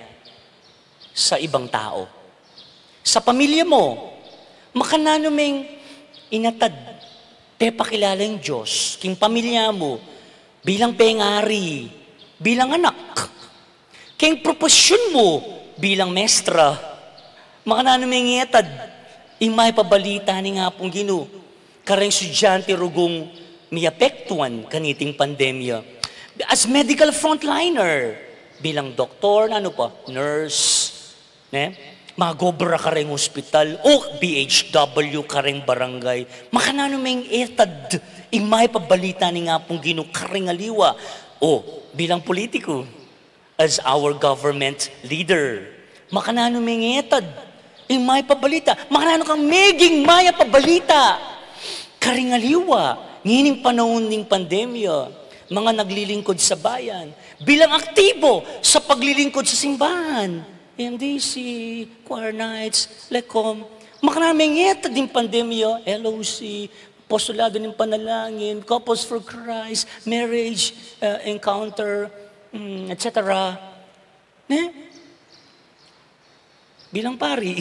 sa ibang tao. Sa pamilya mo, makananuming inatad, te pakilala yung Diyos, king pamilya mo, bilang pengari, bilang anak, king propasyon mo, bilang mestra, makananuming inatad, imay pabalita ni nga pong Ginoo, kareng estudyante rugong miapektuan kaniting pandemya. As medical frontliner, bilang doktor, ano pa, nurse, ne? Magobra ka rin hospital, o B H W ka rin barangay, makananuming etad, imay pabalita ni nga pong Ginoo karing aliwa, o bilang politiko, as our government leader, makananuming etad, imay pabalita, makanano kang meging maya pabalita, karing aliwa, ngining panahon ng pandemya, mga naglilingkod sa bayan, bilang aktibo sa paglilingkod sa simbahan, M D C, choir nights, Lecom, makanaming etad din pandemya, L O C, postulado ng panalangin, Couples for Christ, marriage, uh, encounter, um, et cetera. Ne? Bilang pari,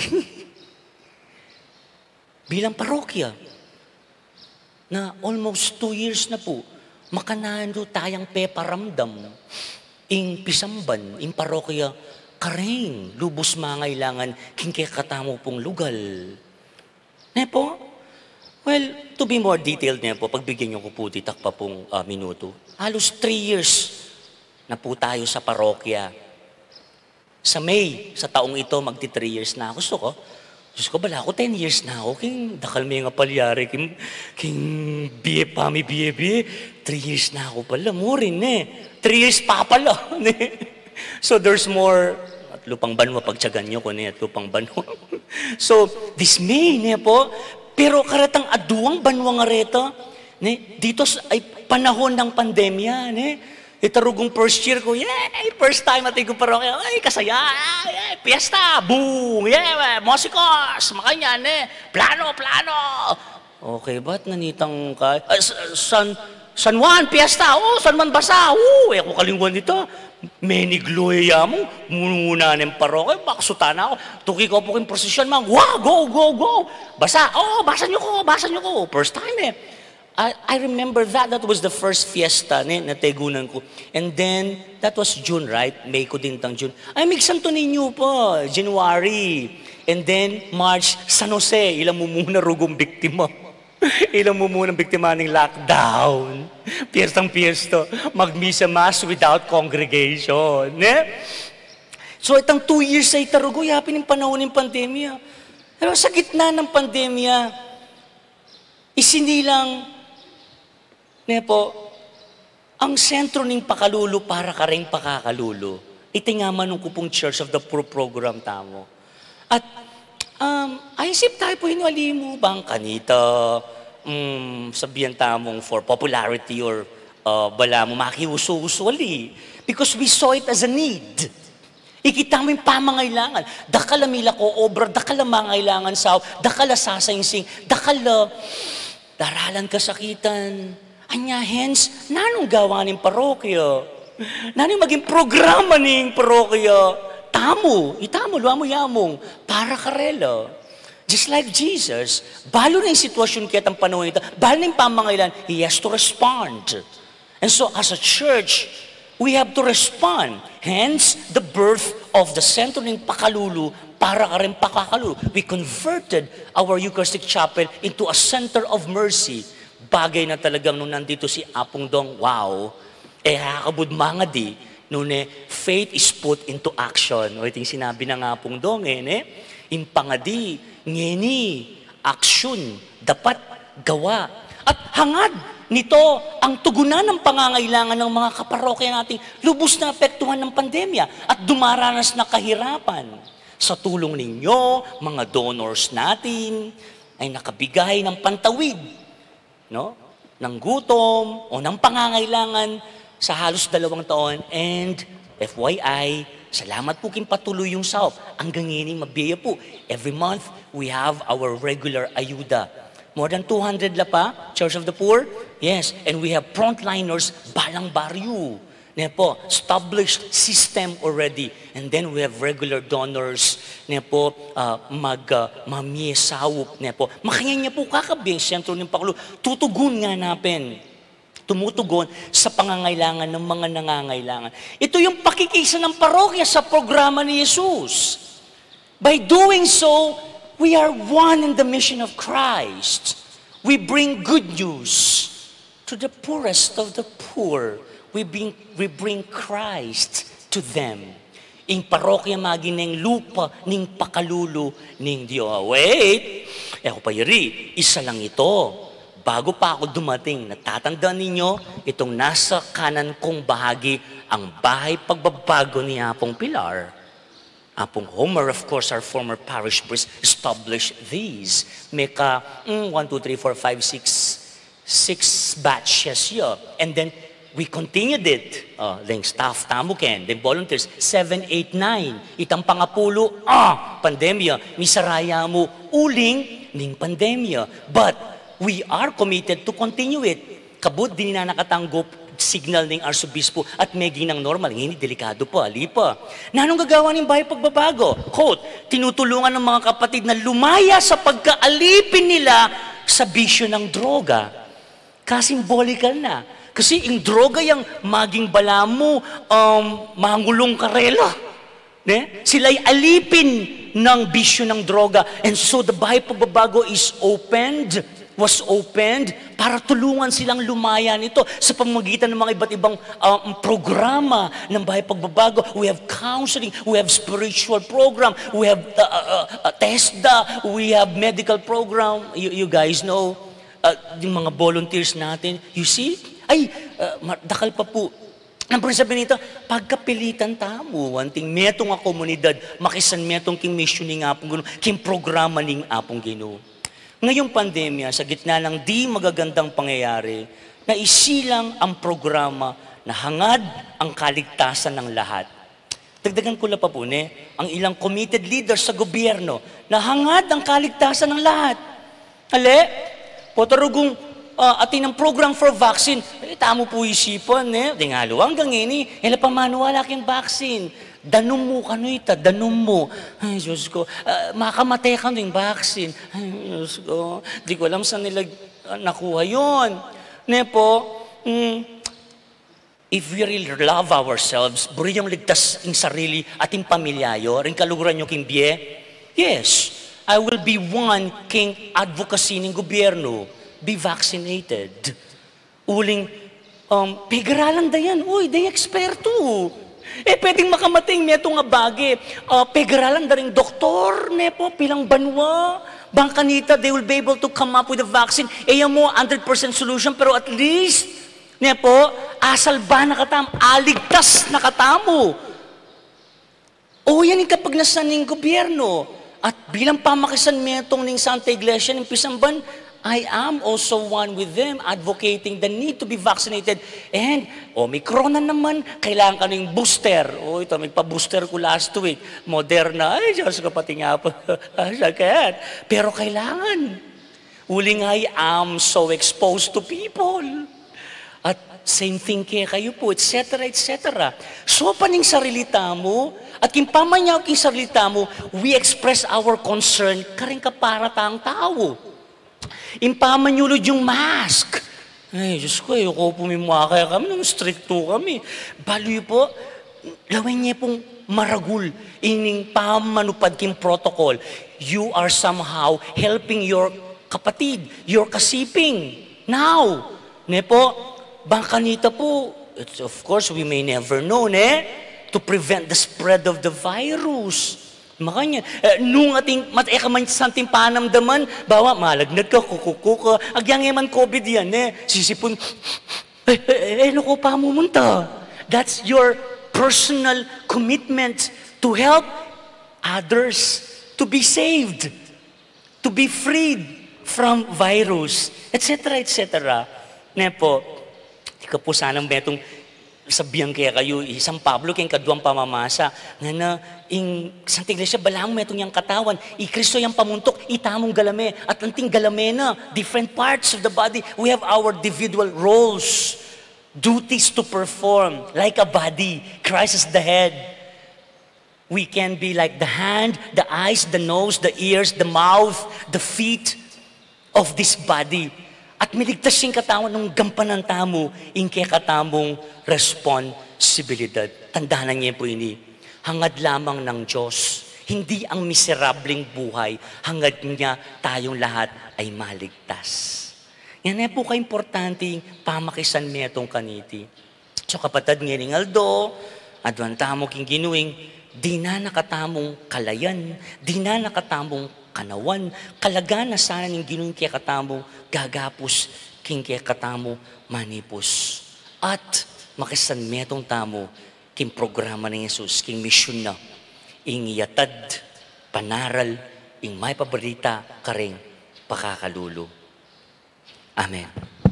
bilang parokya, na almost two years na po, makanando tayang peparamdam, ing pisamban, ing parokya, karing, lubos mangailangan, king katamo pong lugal. Ne po? Well, to be more detailed ne po, pagbigyan niyo ko po titak pa pong uh, minuto. Halos three years na po tayo sa parokya. Sa May, sa taong ito, magti three years na ako. Gusto ko, Diyos ko, bala ako, ten years na ako. King, dakal may nga palyari, king, king biye pa, may biye biye. Three years na ako pala, mo rin eh. Three years pa pala. So there's more, at lupang banwa, pagtsagan nyo ko niya, at lupang banwa. So, this May, niya po, pero karatang aduang banwa nga reta, ne, dito ay panahon ng pandemya, ne, itarugong first year ko, yay, first time natin ko parang, ay, kasaya, ay, piyesta, boom, yeah, musikos, makanya, ne, plano, plano. Okay, ba't nanitang ka? Uh, San, San Juan, piyesta, oh, San Juan basa, oh, eh, ako kalingwan dito. Many gloya mo, muna ng parokay, baksutan ako. Tuki ko po kong prosesyon, mang, wow, go, go, go. Basa, oh, basa nyo ko, basa nyo ko. First time eh. I, I remember that, that was the first fiesta ne, na tegunan ko. And then, that was June, right? May ko din tang June. Ay, migsan to ninyo po, January. And then, March, San Jose, ilang mo muna rugong biktima. Ilang mo muna biktima ng lockdown. Piyestang piesto, magmisa mass without congregation. Ne? So itang two years ay tarugo, yapin yung panahon ng pandemya. Pero sa gitna ng pandemya, isinilang, ne po, ang sentro ng pakalulo para ka rin pakakalulo. Itingaman ng kupong Church of the Poor program tamo. At um, ayisip tayo po hinuali mo bang kanita, um, sabihan tamong for popularity or uh, bala mo makiuso-usually. Because we saw it as a need. Ikita mo yung pamangailangan. Dakala mila ko obra, dakala mangailangan sa dakala sasangsing, dakala daralan kasakitan. Anya hence, nanong gawa ng parokya? Nanong maging programa ng parokya? Tamo, itamo, luwa mo yamong, para karela. Just like Jesus, balo na yung sitwasyon kaya ang panahon ito, balo na yung pamangailangan, he has to respond. And so as a church, we have to respond. Hence, the birth of the Centro ng Pakalulu para ka rin pakakalulu. We converted our Eucharistic Chapel into a center of mercy. Bagay na talagang nung nandito si Apong Dong, wow, eh hakabud mga di, nung eh, faith is put into action. O ito yung sinabi ng Apong Dong, eh, ne? Impangadi, ngeni, aksyon, dapat gawa. At hangad, nito ang tugunan ng pangangailangan ng mga kaparokya nating lubos na apektuhan ng pandemya at dumaranas na kahirapan. Sa tulong ninyo, mga donors natin, ay nakabigay ng pantawid, no? Ng gutom o ng pangangailangan sa halos dalawang taon. And F Y I, salamat po kin patuloy yung saop. Ang gangining mabiyaya po. Every month, we have our regular ayuda. More than two hundred la pa, Church of the Poor. Yes, and we have frontliners, balang baryo. Ne po, established system already. And then we have regular donors, ne po, uh, mag, uh, mamiyesawop, ne po. Makanya niya po kakabing, sentro ng Pakulo, tutugon nga natin. Tumutugon sa pangangailangan ng mga nangangailangan. Ito yung pakikisa ng parokya sa programa ni Jesus. By doing so, we are one in the mission of Christ. We bring good news to the poorest of the poor. We bring, we bring Christ to them. In parokya maging ng lupa, ning pakalulo, ning Diyo. Wait! Eh ako pa yari, isa lang ito. Bago pa ako dumating, natatandaan ninyo, itong nasa kanan kong bahagi, ang bahay pagbabago ni Apong Pilar. Apong Homer, of course, our former parish priest, established these. May ka, mm, one, two, three, four, five, six, six batches yun. And then, we continued it. Uh, then staff tamo ken, then volunteers, seven, eight, nine. Itang pangapulo, ah, pandemya. Misaraya mo, uling, ning pandemya. But, we are committed to continue it. Kabut din na nakatanggop signal ng arsobispo at may ginang normal. Hindi, delikado pa, alipa. Na anong gagawa ng bahay pagbabago? Quote, tinutulungan ng mga kapatid na lumaya sa pagkaalipin nila sa bisyo ng droga. Kasimbolikal na. Kasi yung droga yung maging bala mo, um, mangulong karela. Ne? Sila'y alipin ng bisyo ng droga. And so the bahay pagbabago is opened was opened para tulungan silang lumaya nito sa pamamagitan ng mga iba't ibang um, programa ng bahay pagbabago. We have counseling, we have spiritual program, we have uh, uh, uh, TESDA, we have medical program. You, you guys know, uh, yung mga volunteers natin, you see? Ay, uh, dakal pa po. Ang sabi nito, pagkapilitan tamo, wanting metong a komunidad, makisan metong king mission ng apong gino, king programa ng apong gino. Ngayong pandemya, sa gitna ng di magagandang pangyayari, na isilang ang programa na hangad ang kaligtasan ng lahat. Dagdagan ko lang pa po, ne, ang ilang committed leaders sa gobyerno na hangad ang kaligtasan ng lahat. Ale, potarugong uh, atin ang program for vaccine, eh, tamo po isipan, ne, tingalo hanggang ini, ila pa manuwala kang vaccine. Danom mo ka ita, danom mo. Ay, Diyos ko, uh, makamatay ka ng vaccine. Ay, Diyos ko, di ko alam saan nila uh, nakuha yun. Nepo, mm, if we really love ourselves, buri yung ligtas ng sarili at yung pamilyayo, rin kaluguran yung king biye, yes, I will be one king advocacy ng gobyerno. Be vaccinated. Uling, um, pigaralan da yan. Uy, day eksperto. Eh, pwedeng makamating meto nga bagi. Uh, pegaralan da rin doktor, nepo, pilang banwa. Bangkanita, they will be able to come up with a vaccine. Eh, yan mo, one hundred percent solution, pero at least, nepo, asal ba nakatam? Aligtas nakatamo. O yan yung kapag nasan ng gobyerno. At bilang pamakisan metong ng Santa Iglesia ng Pisamban, I am also one with them advocating the need to be vaccinated. And Omicron na naman, kailangan ka ng booster. O ito, may pa-booster ko last week. Moderna, ay Diyos ko pati nga po. Pero kailangan. Uli nga, I am so exposed to people. At same thing kaya kayo po, et cetera, et cetera. So, paning sarilita mo, at yung pamanyaw king sarilita mo, we express our concern, karing kapara taang tao. Impamanyulod yung mask. Ay, Diyos ko, ayoko po may kaya kami, nung strict to kami. Baloy po, lawin niya pong maragul, ining pamanupad king protocol. You are somehow helping your kapatid, your kasiping. Now, ne po, bangkanita po, it's, of course, we may never know, ne? To prevent the spread of the virus. Makanya, eh, nung ating mateka man santing panamdaman, bawa, malagnat ka, kukuku ka, agyang eman COVID yan, eh, sisipon, eh, eh, eh, naku, pamumunta. That's your personal commitment to help others to be saved, to be freed from virus, et cetera, et cetera. Ne po, ika po sanang betong sabihan kaya kayo, isang Pablo kayong kaduang pamamasa, nga na, ing Santa Iglesia, balang metong yung katawan, i Kristo yung pamuntok, itamong galame, at anting galame na, different parts of the body, we have our individual roles, duties to perform, like a body, Christ is the head. We can be like the hand, the eyes, the nose, the ears, the mouth, the feet of this body. At miligtas yung katawan ng gampanan tamo, in kaya katamong responsibilidad. Tandaan niya po ini, hangad lamang ng Diyos, hindi ang miserableng buhay, hangad niya tayong lahat ay maligtas. Yan na po ka-importante pamakisan niya itong kaniti. So kapatid nga ni Aldo, adwan tamo king ginuing, di na nakatamong kalayan, di na nakatamong kanawan, kalaga na sana ning ginuing kaya katamong gagapos king kaya katamo manipos. At makisan metong tamo king programa ni Jesus, king mission na, ing yatad, panaral, ing may paborita karing pakakalulo. Amen.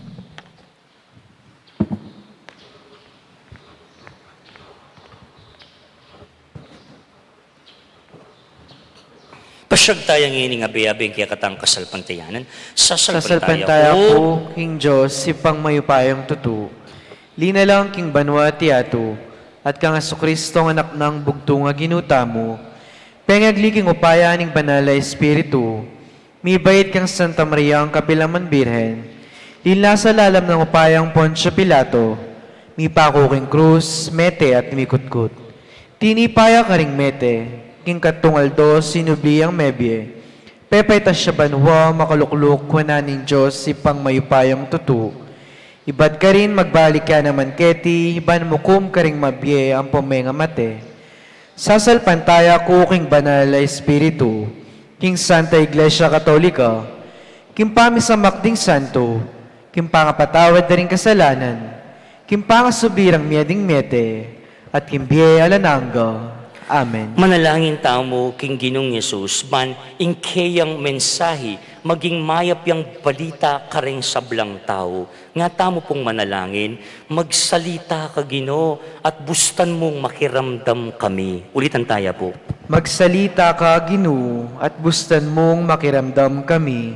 Pasyag tayang ining abi-abing kaya katang kasalpantayanan. Sasalpantaya ko, King Diyos, si pang mayupayang tutu. Lina lang king banwa tiyato, at kang Asukristo ng anak ng bugtong nga ginuta mo, pengagli king upaya ning banala Espiritu, mi bayit kang Santa Maria ang kapilaman Birhen, lila sa lalam ng upayang Poncio Pilato, mi pako king krus, mete at mikutkut. Tinipaya ka ring mete, king katungal do sinubli ang mebye, pepay tas siya banwa makalukluk kunaning Diyos si pang mayupayang tutu. Ibad ka rin magbalik ka naman keti, iban mukum ka rin mabye ang pumenga mate. Sasalpantaya ko king banal na Espiritu, king Santa Iglesia Katolika, king pamisamak ding santo, king pangapatawad na rin kasalanan, king pangasubirang miyading miyete, at king biye alananga. Amen. Manalangin tamo king Ginong Yesus, man ing kayang mensahe, maging mayap yung balita karing sablang tao. Nga tamo pong manalangin, magsalita ka Ginoo, at bustan mong makiramdam kami. Ulitan tayo po. Magsalita ka Ginoo, at bustan mong makiramdam kami.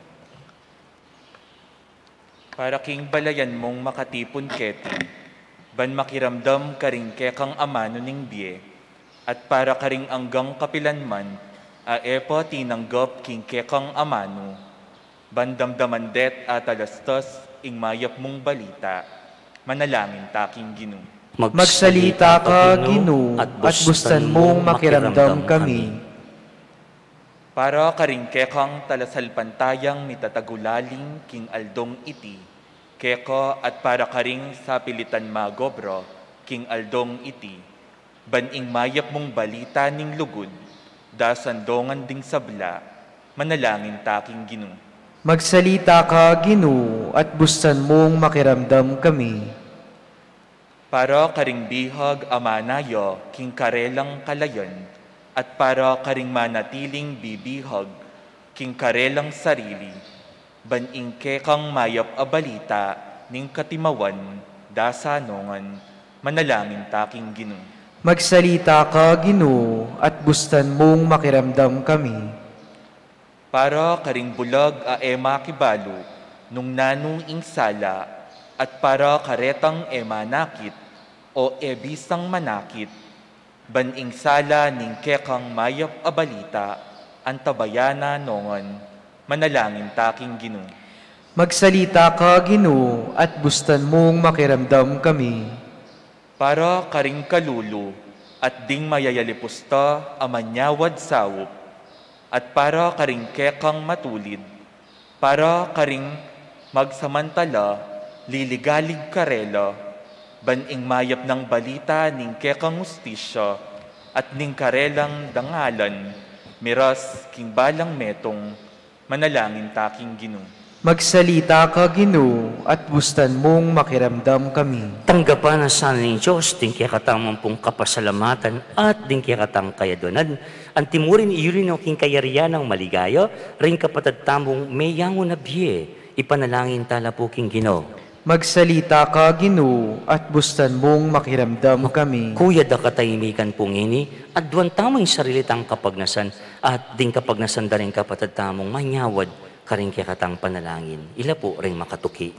Para king balayan mong makatipon keti, ban makiramdam karing kekang amano ning biye, at para karing anggang kapilanman, a epo tinanggap king kekang amano, bandamdaman det at alastos ing mayap mong balita, manalangin taking Ginoo. Magsalita ka Ginoo, at bustan mong makiramdam kami. Para karing kekang talasalpantayang mitatagulaling king Aldong iti, keko at para karing sa pilitan magobro, king Aldong iti, baning mayap mong balita ning lugod, dasandongan ding sabla, manalangin taking Ginoo. Magsalita ka, Ginoo, at bustan mong makiramdam kami. Para karing bihag amanayo, king karelang kalayan, at para karing manatiling bibihag, king karelang sarili, baning kekang mayap a balita, ning katimawan, dasanongan, manalangin taking Ginoo. Magsalita ka, Ginoo, at bustan mong makiramdam kami. Para karing bulag a ema kibalo, nung nanong insala, at para karetang ema nakit, o ebisang manakit, baning sala ning kekang mayap a balita, antabayana nongan, manalangin taking Ginoo. Magsalita ka, Ginoo, at bustan mong makiramdam kami. Para karing kalulo, at ding mayayalipusta amanyawad sawop, at para karing kekang matulid, para karing magsamantala, liligalig karela, baning mayap ng balita ning kekang ustisya, at ning karelang dangalan, miras king balang metong, manalangin taking Ginoo. Magsalita ka, Ginoo, at bustan mong makiramdam kami. Tanggapan na sana ng Diyos, din kaya katamang pong kapasalamatan at din kaya katang kayadonan. Ang timurin iurin ng king kayariyan ng maligaya, rin kapatad tamong mayango na biye, ipanalangin tala po king Ginoo. Magsalita ka, Ginoo, at bustan mong makiramdam kami. Kuya da katahimikan pong ini, at duwan tamang sarilitang kapagnasan, at din kapagnasan da rin kapatad tamong manyawad, karing kaya katang panalangin. Ila po rin makatuki.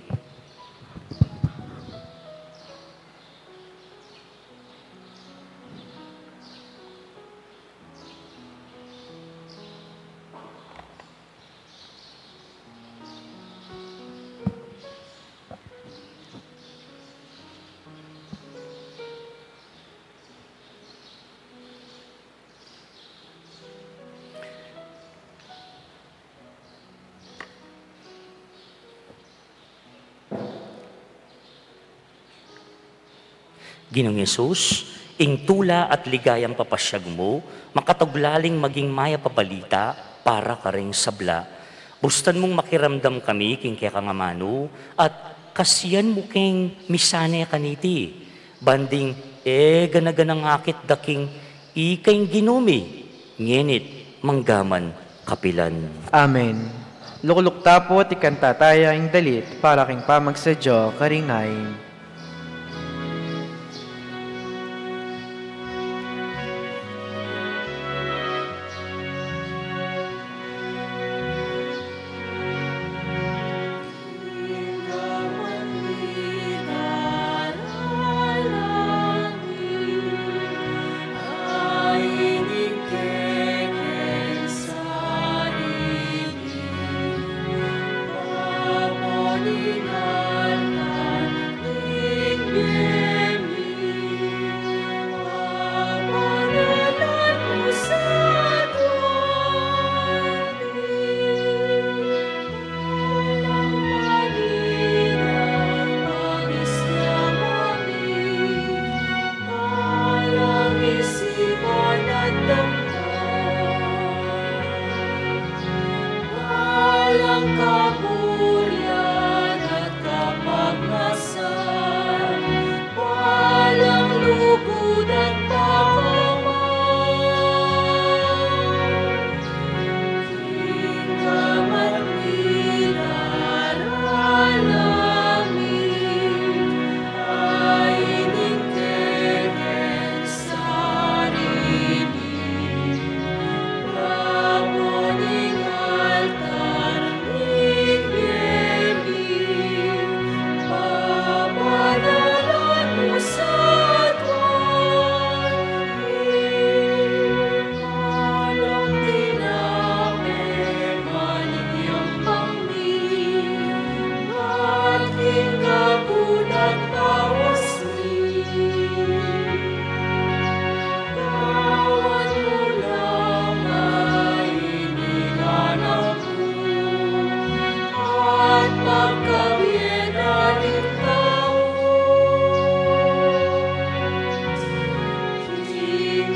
Ginoong Yesus, ing tula at ligayang papasyag mo, makataglaling maging maya pabalita para karing sabla. Bustan mong makiramdam kami king kaya kangamano, at kasiyan mo king misane kaniti. Banding, e ganaganang akit daking ikaing ginumi, ngenit manggaman kapilan. Amen. Luklukta po ti kantataya ing dalit para king pamagsadyo karingayin.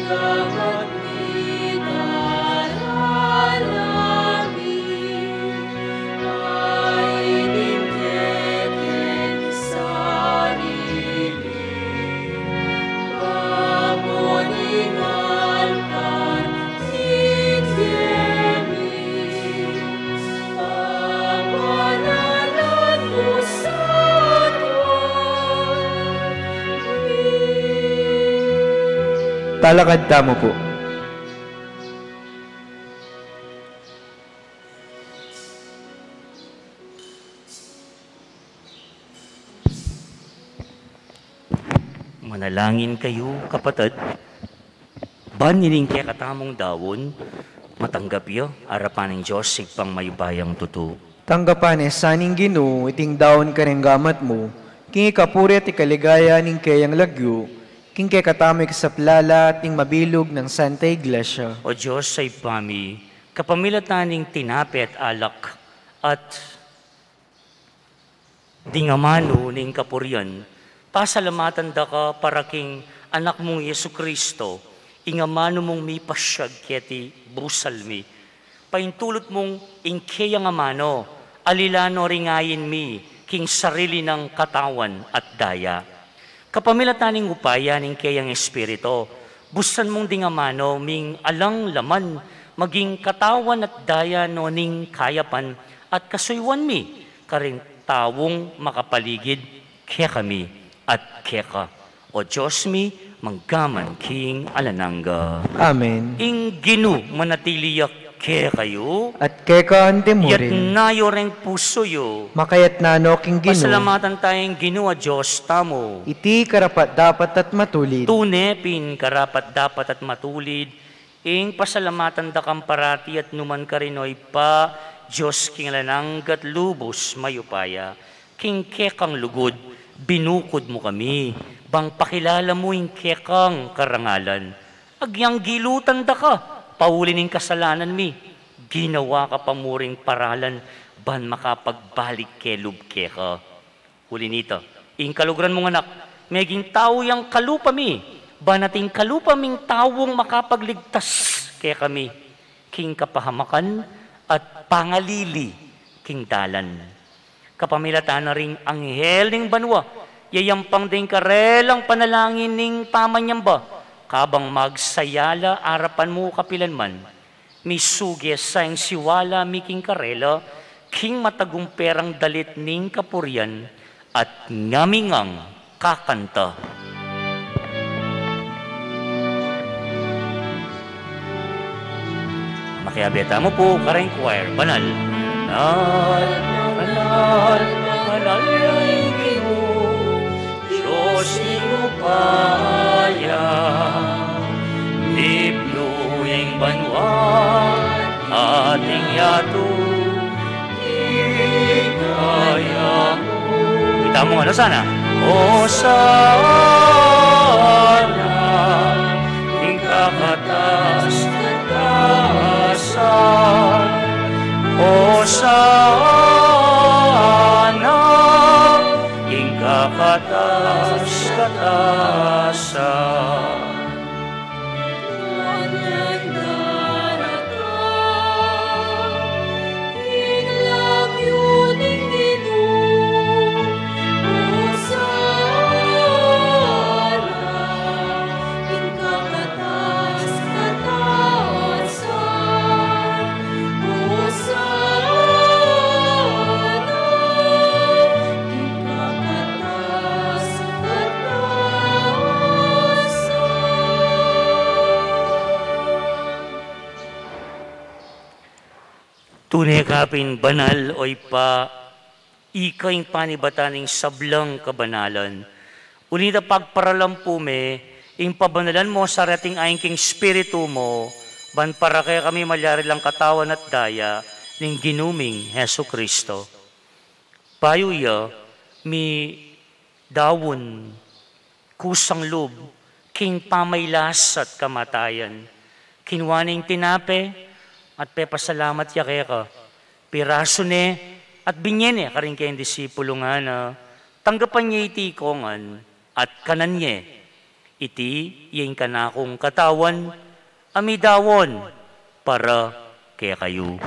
Talakad tamo po. Manalangin kayo, kapatid. Baniling kaya katamong dawon, matanggap yo, arapan ng Diyos, sigpang mayubayang tuto. Tanggapan e saning Ginoo iting daon ka rin gamat mo, king ikapuri at ikaligaya ning kayang lagyo, king kay katamay kasaplala at ning mabilog ng Santa Iglesia. O Diyos say pami, kapamilataning tinapi at alak, at dingamano ning kapurian, pasalamatan da ka para king anak mong Yesu Kristo, ingamano mong mi pasyag keti busalmi, paintulot mong inkeyang amano, alilano ringayin mi, king sarili ng katawan at daya. Kapamilataning upaya ning kayang espirito, busan mong dingamano ming alang laman, maging katawan at daya no ning kayapan at kasuywan mi, karing tawong makapaligid kaya kami at kaya ka. O Diyos mi, manggaman king alananga. Amen. Ing Ginu manatiliyak kaya kayo, At keka ante mo yat rin, nayo ring puso yo. makayat nano king Ginoo, Pasalamatan tayong Ginoo a Diyos tamo. iti karapat dapat at matulid. Tunepin karapat dapat at matulid, ing pasalamatan da kang parati at numan ka rinoy pa, Diyos king lananggat lubos mayupaya, king kekang lugod, binukod mo kami, bang pakilala mo ing kekang karangalan. Agyang gilutan da ka, paulin ing kasalanan mi, ginawa ka pamuring paralan, ban makapagbalik kelub keka. Huli nito, ing kalugran mong anak, meging tao yang kalupa mi, ba nating kalupa ming tawong makapagligtas kaya kami, king kapahamakan at pangalili, king dalan. Kapamilatan na ring anghel ning banwa, yayampang din karelang panalangin ning tamanyamba, kabang magsayala arapan mo kapilanman, misuge sang siwala miking karela, king matagumperang dalit ning kapurian, at ngamingang kakanta. Makiabeta mo po, kareng choir, banal. Banal, banal, banal yung Ginoo, Diyos inupaya, dipluing banwa, ating yato, higaya mo. Kita mo ano sana? O sana, ikakatas katasan, o sana, ikakatas katasan. Tunay kapin banal o ipa ikaing panibataning sablang kabanalan. Unita pagparalampume, ing pabanalan mo sa rating aing king spiritu mo, ban para kaya kami malyari lang katawan at daya, ning ginuming Heso Kristo. Payo ya, mi dawon, kusang lub, king pamaylas at kamatayan, kinwaning tinape, at pepasalamat ya kaya ka. Piraso ne at binyene karing kayong disipulo nga na tanggapan niya itikongan at kanan niya Iti iyeng kanakong katawan, amidawon para kaya kayo.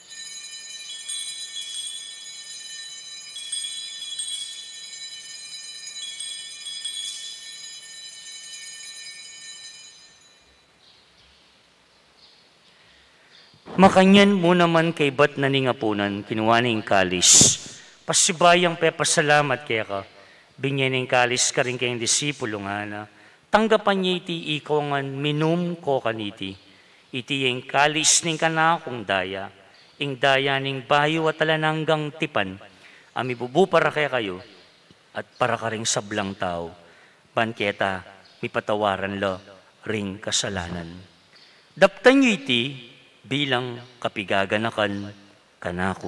Makanyan mo naman kay bat na ningapunan, kinuha ning kalis. Pasibayang pepasalamat kaya ka, binyan ning kalis ka rin kayong disipulo nga na, tanggapan niya iti ikaw nga minum ko kaniti. Iti yung kalis ning kanakong daya, ing daya ning bayo at talananggang tipan, ami bubu para kaya kayo, at para ka ring sablang tao, banketa, mipatawaran la ring kasalanan. Daptan niyo iti, bilang kapigaganakan kanako.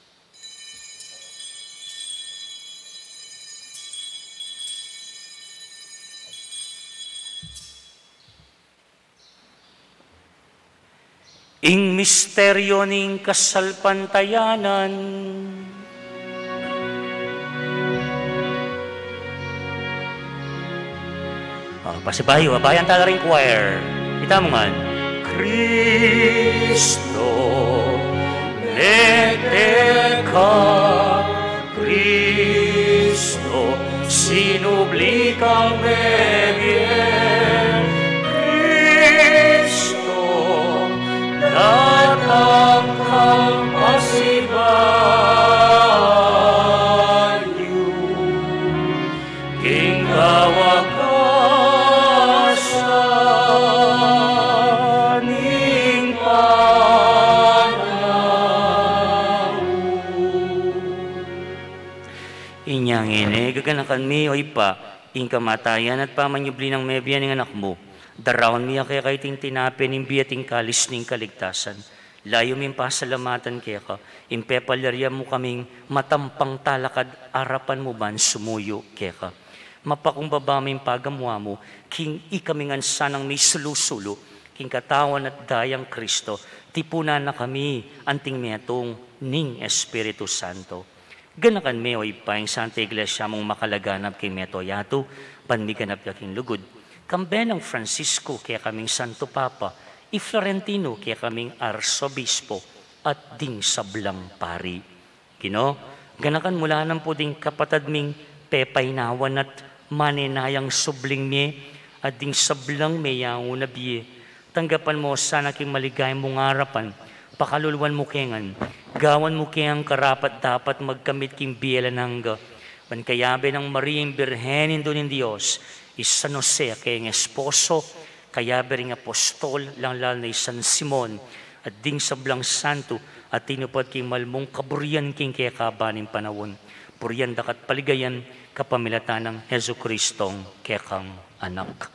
Ing misteryo ning kasalpantayanan, oh, pasibayo, bayan tala ring choir. Kita mo nga, Cristo, lete ka, Cristo, sinubli kang bien, Cristo, datang kang pasibayo, king kawag inyang ine, gaganakan mi o ipa, ing kamatayan at pamanyubli ng mebian ng anak mo. Daraon miya kaya kay ting tinapin, imbi at ing kalis ning kaligtasan. Layo mi pasalamatan kaya ka, impepalarya mo kaming matampang talakad, arapan mo ban sumuyo kaya ka. Mapakumbaba mi pagamwa mo, king ikaming ansanang may sulusulo, king katawan at dayang Kristo, tipunan na kami, anting miyatong ning Espiritu Santo. Ganakan me o ipayang Santa Iglesia mong makalaganap kay Meto Yato, panmiganap yaking lugod. Kambe ng Francisco kaya kaming Santo Papa, i Florentino kaya kaming Arsobispo, at ding sablang pari. Kino, ganakan mula ng po ding kapatad ming pepaynawan at maninayang subling me, at ding sablang mayang unabiye. Tanggapan mo sana king maligay mong harapan, pakaluluan mo kengan, gawan mo kayang karapat dapat magkamit king biyela nangga. Pankayabe ng Mariang Birhenin doon ng Diyos, isa no siya kayang esposo, kayabe ring apostol, lang lal na San Simon, at ding sablang santo, at tinupad king malmong kaburian king kaya kabaning panawon. Puriyan dakat paligayan, kapamilatan ng Heso Kristong kaya kang anak.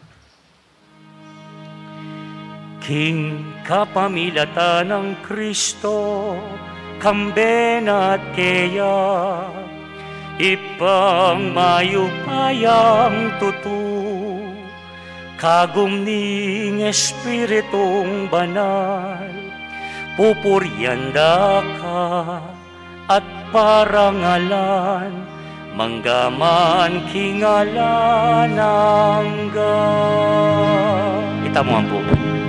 King kapamilatan ng Kristo, kamben at keya, ipang mayupayang tutu, kagum ning Espiritong banal, pupuryanda ka at parangalan, manggaman kingalan angga. Kita mo ang po.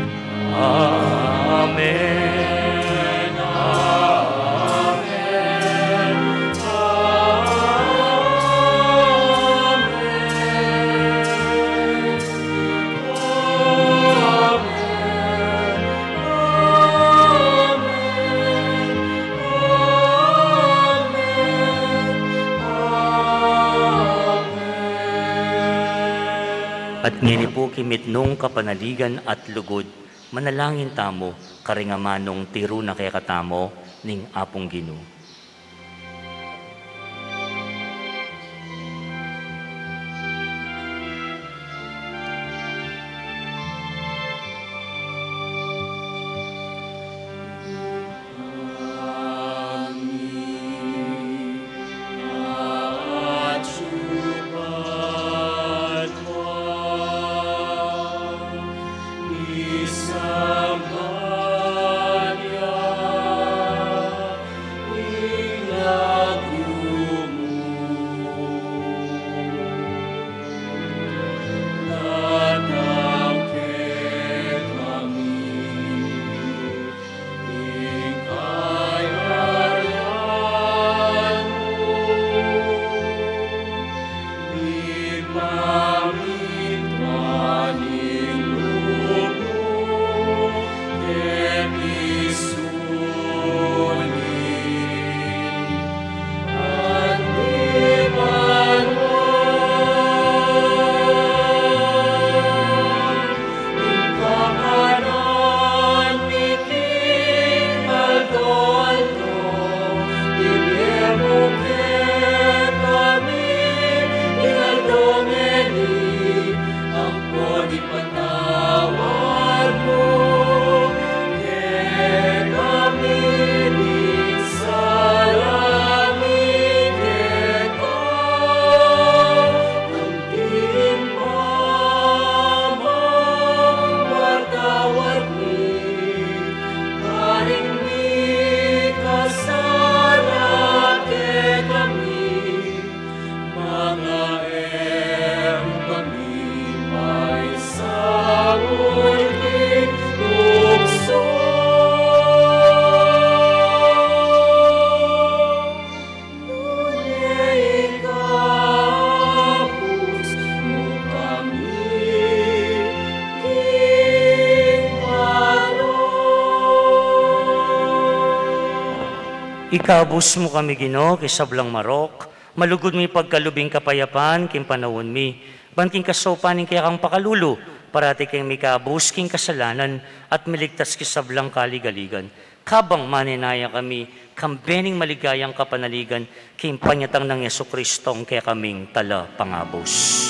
Amen, Amen, Amen. At ngini po kimitnong kapanaligan at lugod, manalangin tamo, karingamanong tiro na kaya katamo, ning apong Ginoo. Isang Maria, Ikabus mo kami, Ginoo, kisablang marok, malugod mi pagkalubing kapayapan, king panawon mi, banting kasopaning kaya kang pakalulu, parati kang mikabus king kasalanan, at miligtas kisablang kaligaligan. Kabang maninaya kami, kambening maligayang kapanaligan, king panyatang ng Yesu Kristong kaya kaming tala pangabos.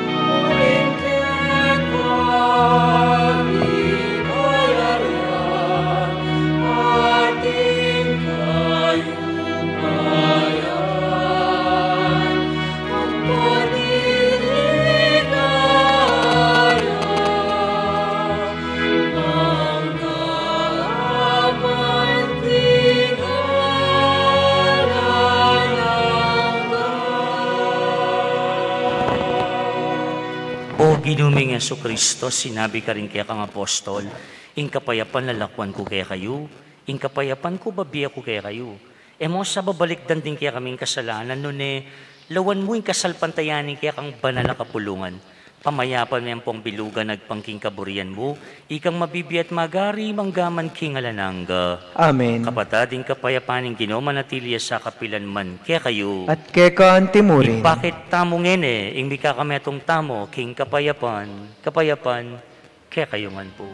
Ginuming Yesu Kristo, sinabi ka rin kaya kang apostol, ing kapayapan lalakwan ko kaya kayo, ing kapayapan ko babiya ko kaya kayo. E mo sa babalikdan din kaya kaming kasalanan, nun eh, lawan mo ing kasalpantayanin kaya kang banal na kapulungan. Pamayapan mo yung pong bilugan nagpangking kaburian mo, ikang mabibiat magari manggaman king alananga. Amen. Kapatading kapayapaning Ginoo manatiliya sa kapilan man kaya kayo. At keka antimurin. Bakit tamo ngene, ing mika kami atong tamo, king kapayapan, kapayapan, kaya kayo man po.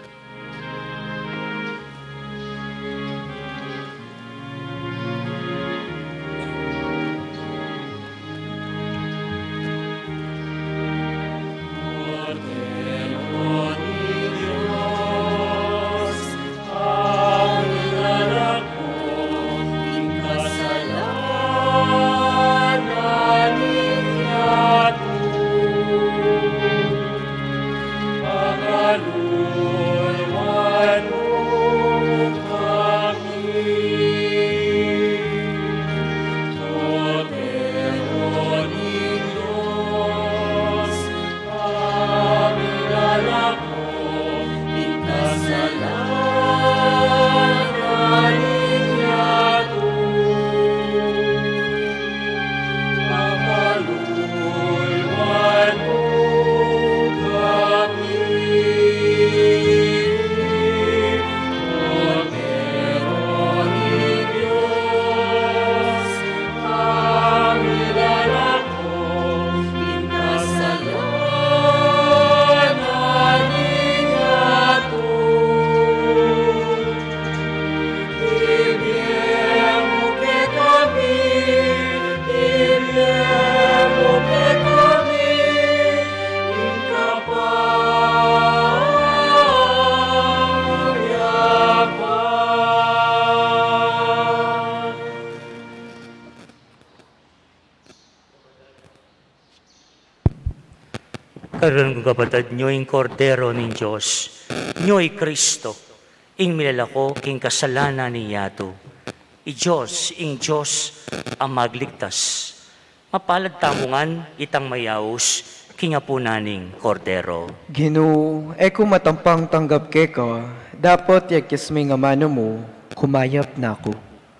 Karon kong kapatid, nyo'y kordero ng Diyos, nyo'y Kristo, ing milalako king kasalanan ni yato. I Diyos, ing Diyos, ang magligtas. Mapalad tamungan, itang mayaos, kinga po naning kordero. Ginoo, e kung matampang tanggap keka, dapat yakis may nga mano mo, kumayap na ako.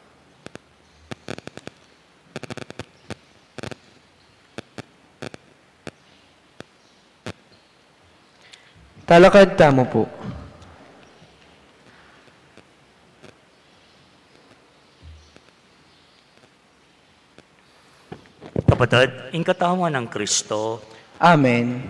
Talakad tamo po. Kapatid, ing katawan ng Kristo, Amen.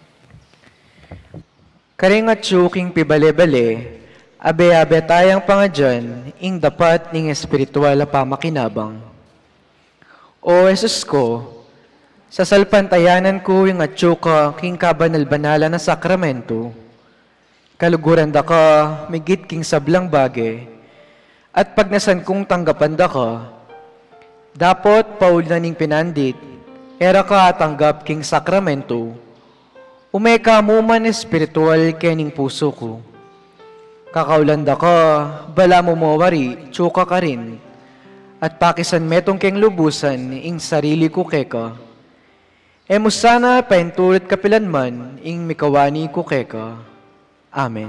Karingat suking pibale-bale, abe-abe tayang pangadyan, ing dapat ning espiritual na pamakinabang. O Jesus ko, sa salpantayanan ko yung atsuka king kabanal-banala na sakramento, kaluguran da ka, migit king sablang bagay, at pagnasan kong tanggapan da ka, dapat paul na ning pinandit, era ka tanggap king sakramento, umeka mo man espiritual kening puso ko. Kakaulan da ka, bala mo mawari, tsuka ka rin, at pakisan metong keng lubusan, ing sarili ko keka. Emo sana paintulit kapilanman, ing mikawani ko keka. Amen.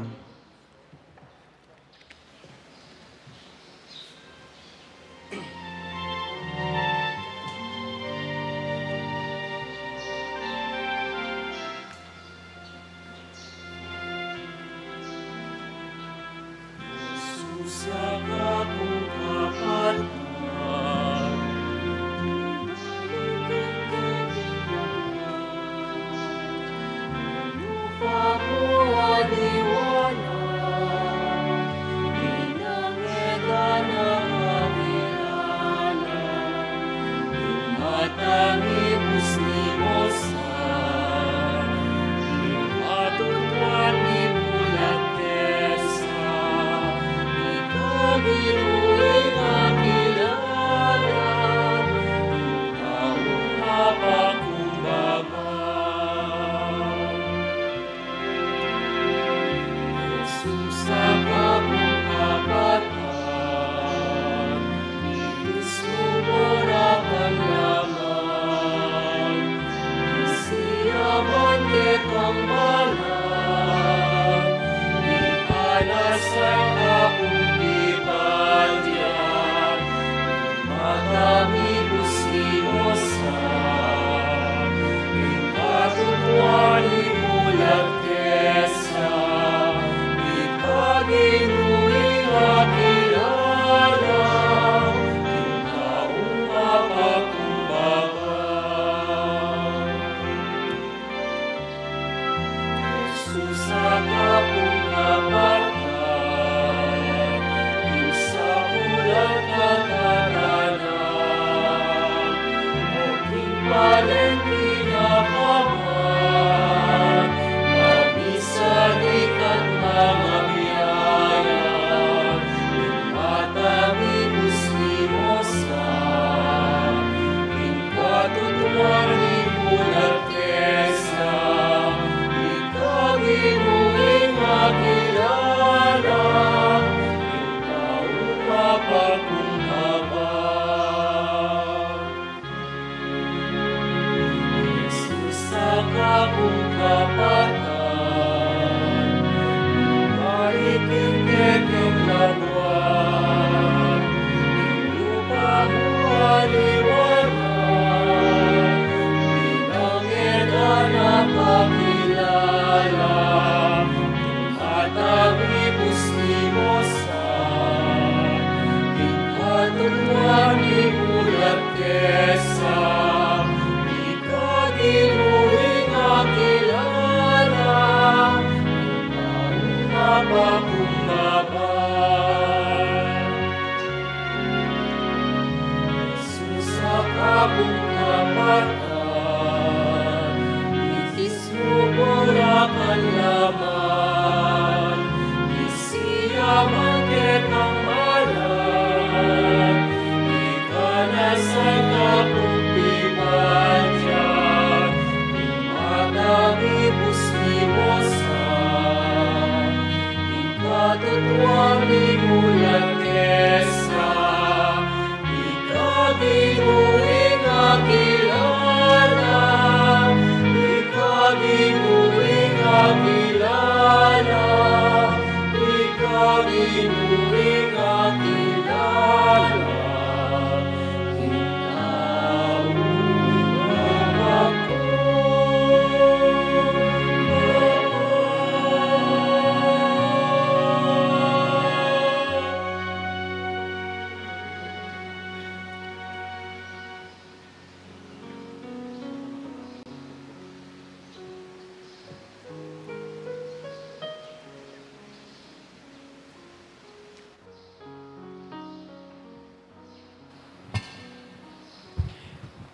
Susah aku kapan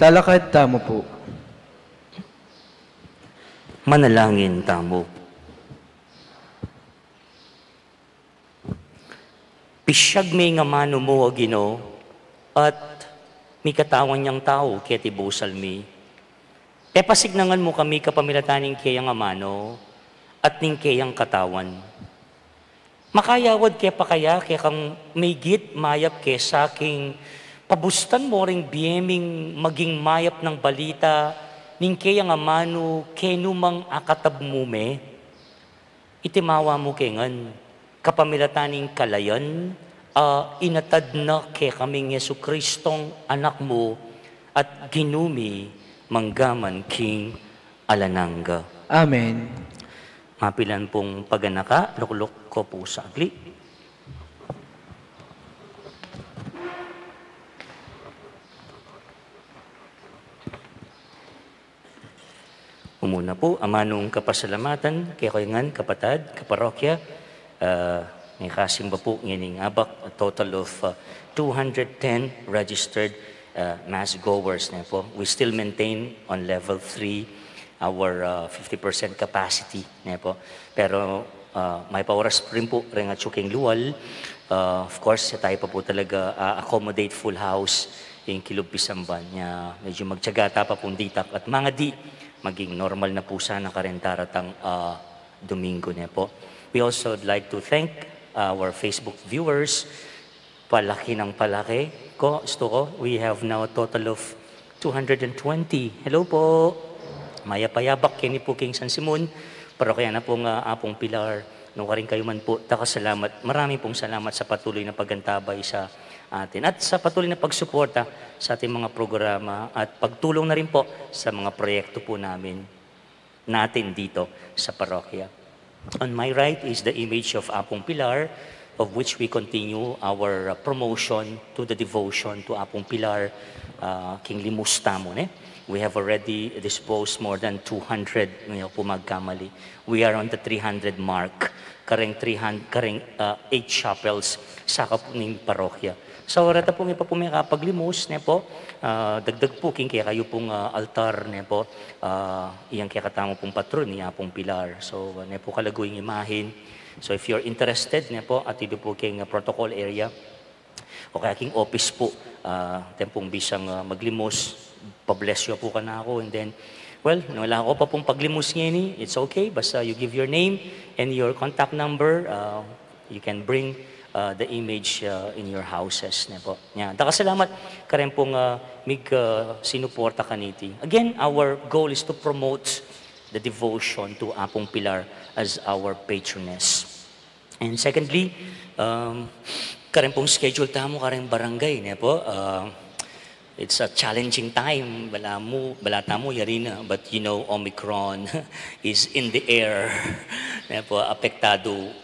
Talakad tamo po. Manalangin tamo. Pisyag may nga mano mo, O Ginoo, at may katawan niyang tao, kaya tibusal mi. E pasignangan mo kami kapamilataning kayang amano, at ning kayang katawan. Makayawad kaya pa kaya, kaya kang may git mayap kaya sa aking pabustan mo ring biyeming maging mayap ng balita, ning kayang amano, kenumang akatab mo me, itimawa mo kengan, kapamilataning kalayan, uh, inatad na kay kaming Yesu Kristong anak mo, at ginumi manggaman king alananga. Amen. Mapilan pong paganaka, lukluk ko po sa agli. Umuna po, amanong kapasalamatan, kaya kayangan, kapatad, kaparokya, uh, may kasimba po ngayon abak, a total of uh, two hundred ten registered uh, mass goers na po. We still maintain on level three our uh, fifty percent capacity na po. Pero uh, may paoras rin po rin at suking luwal. Uh, of course, tayo pa po talaga uh, accommodate full house yung Kilub Pisamban niya. Medyo magtiyagata pa pong ditak at mga di maging normal na po sana karentaratang uh, Domingo na po. We also would like to thank our Facebook viewers. Palaki ng palaki ko, gusto ko. We have now a total of two hundred twenty. Hello po. Maya payabak, kini po King San Simon. Pero kaya na pong uh, Apong Pilar. Nung ka rin kayo man po, takasalamat. Marami pong salamat sa patuloy na pagantabay sa atin. At sa patuloy na pagsuporta sa ating mga programa at pagtulong na rin po sa mga proyekto po namin natin dito sa parokya. On my right is the image of Apong Pilar, of which we continue our uh, promotion to the devotion to Apong Pilar, uh, King Limustamo. Eh? We have already disposed more than two hundred, you know, pumagkamali. We are on the three hundred mark, kareng three hundred, kareng uh, eight chapels sa kapuning parokya. So, rata po may pa po may kapaglimos, ne po, uh, dagdag po, king kaya kayo pong uh, altar, ne po, uh, iyang kaya katamo pong patron, niya pong pilar. So, uh, ne po kalagoy yung imahin. So, if you're interested, ne po, at ito po king uh, protocol area, o kaya king office po, uh, tempong bisang uh, maglimos, pa-bless you po ka na ako, and then, well, wala ako pa pong paglimos ngayon, it's okay, basta you give your name and your contact number, uh, you can bring Uh, the image uh, in your houses. Ne po. Yan. Takasalamat ka rin pong uh, mig uh, sinuporta kaniti. Again, our goal is to promote the devotion to Apong Pilar as our patroness. And secondly, um, ka rin pong schedule tamo ka rin barangay. Ne po. Uh, it's a challenging time. Wala mo, balata mo, yarina. But you know, Omicron is in the air. Ne po, apektado.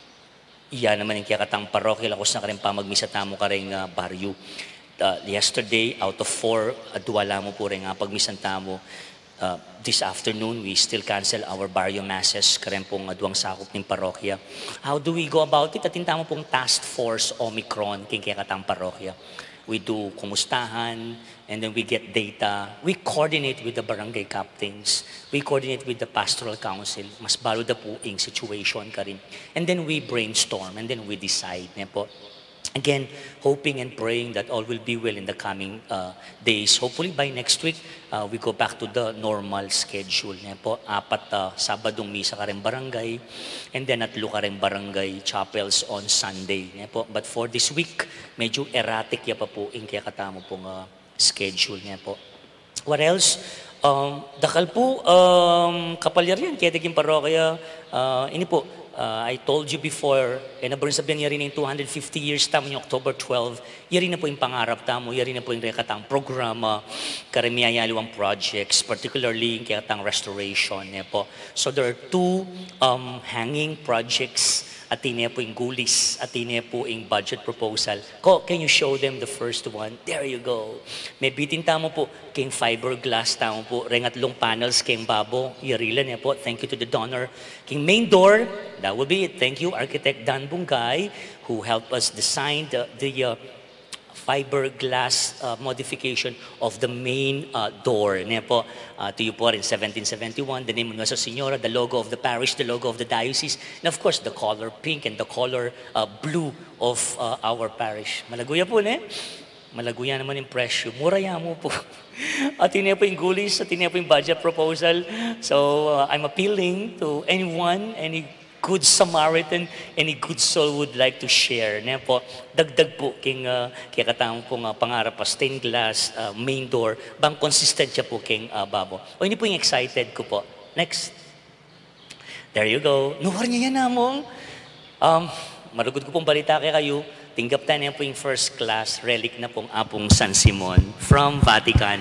Iya naman yung kiyakatang parokya, lakos na ka rin pa magmisa tamo ka rin uh, baryo. Uh, yesterday, out of four, uh, duwala mo po rin uh, pagmisan tamo. Uh, this afternoon, we still cancel our baryo masses, ka rin pong uh, duwang sakop ng parokya. How do we go about it? Atin tamo pong task force Omicron, king kiyakatang parokya. We do kumustahan, and then we get data. We coordinate with the barangay captains. We coordinate with the pastoral council. Mas balo da po yung situation ka rin. And then we brainstorm, and then we decide. Ne po. Again, hoping and praying that all will be well in the coming uh, days. Hopefully by next week, uh, we go back to the normal schedule. Ne po. Apat uh, Sabadong misa ka rin barangay, and then atlo ka rin barangay chapels on Sunday. Ne po. But for this week, medyo erratic ya pa po yung kaya katamo pong uh, schedule niya po. What else? Um, dakal po, um, kapalyar yan, kaya diging parokya. Uh, ini po, uh, I told you before, eh, nabarin sabihan niya rin yung two hundred fifty years tamo yung October twelfth, yari na po yung pangarap tamo, yari na po yung rekatang programa, karamiyayaluang projects, particularly yung kayatang restoration niya po. So there are two um, hanging projects. Atine po yung gulis, atine po yung budget proposal. Ko, can you show them the first one? There you go. May bitin tamo po, king fiberglass tamo po, rengatlong panels king babo, yarila niya po. Thank you to the donor. King main door, that will be it. Thank you, Architect Dan Bungay, who helped us design the, the uh, fiberglass uh, modification of the main uh, door. Niya po, uh, tuyo po in seventeen seventy-one, the name of Nuestra Senora, the logo of the parish, the logo of the diocese, and of course, the color pink and the color uh, blue of uh, our parish. Malaguya po, ne? Malaguya naman yung presyo. Muraya mo po. At yun po yung gulis, at yun po yung budget proposal. So, uh, I'm appealing to anyone, any good Samaritan, any good soul would like to share. Niya po, dagdag po king uh, kaya katang pong uh, pangarap pa, stained glass, uh, main door, bang consistent siya po king uh, babo. O hindi po yung excited ko po. Next. There you go. Nuhar niya yan namong. Um, marugod ko pong balita kay kayo. Tinggap tayo niya po yung first class relic na pong apong San Simon from Vatican.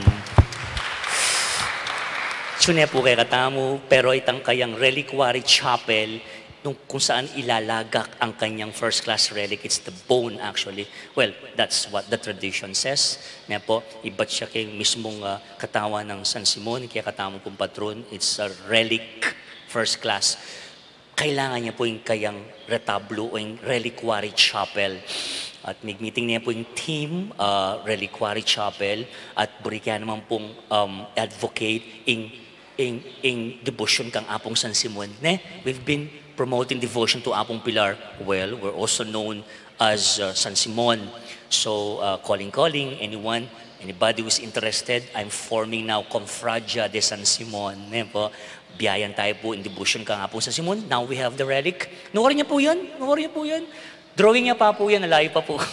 Sune po kay katamo, pero itang kayang reliquary chapel nung kung saan ilalagak ang kanyang first class relic. It's the bone actually. Well, that's what the tradition says. Niya po, iba't siya kay mismong uh, katawan ng San Simon, kaya katamo pong patron. It's a relic first class. Kailangan niya po yung kayang retablo o yung reliquary chapel. At nag-meeting niya po yung team, uh, reliquary chapel, at burikya naman pong um, advocate in, in, in devotion kang Apong San Simon. Ne? We've been promoting devotion to Apong Pilar. Well, we're also known as uh, San Simon. So, uh, calling, calling, anyone, anybody who's interested, I'm forming now Confradia de San Simon. Ne po? Biyayan tayo po in devotion ka nga po sa Simon. Now we have the relic. Nuwari niya po yan. Nuwari niya po yan. Drawing niya pa po yan. Nalayo pa po.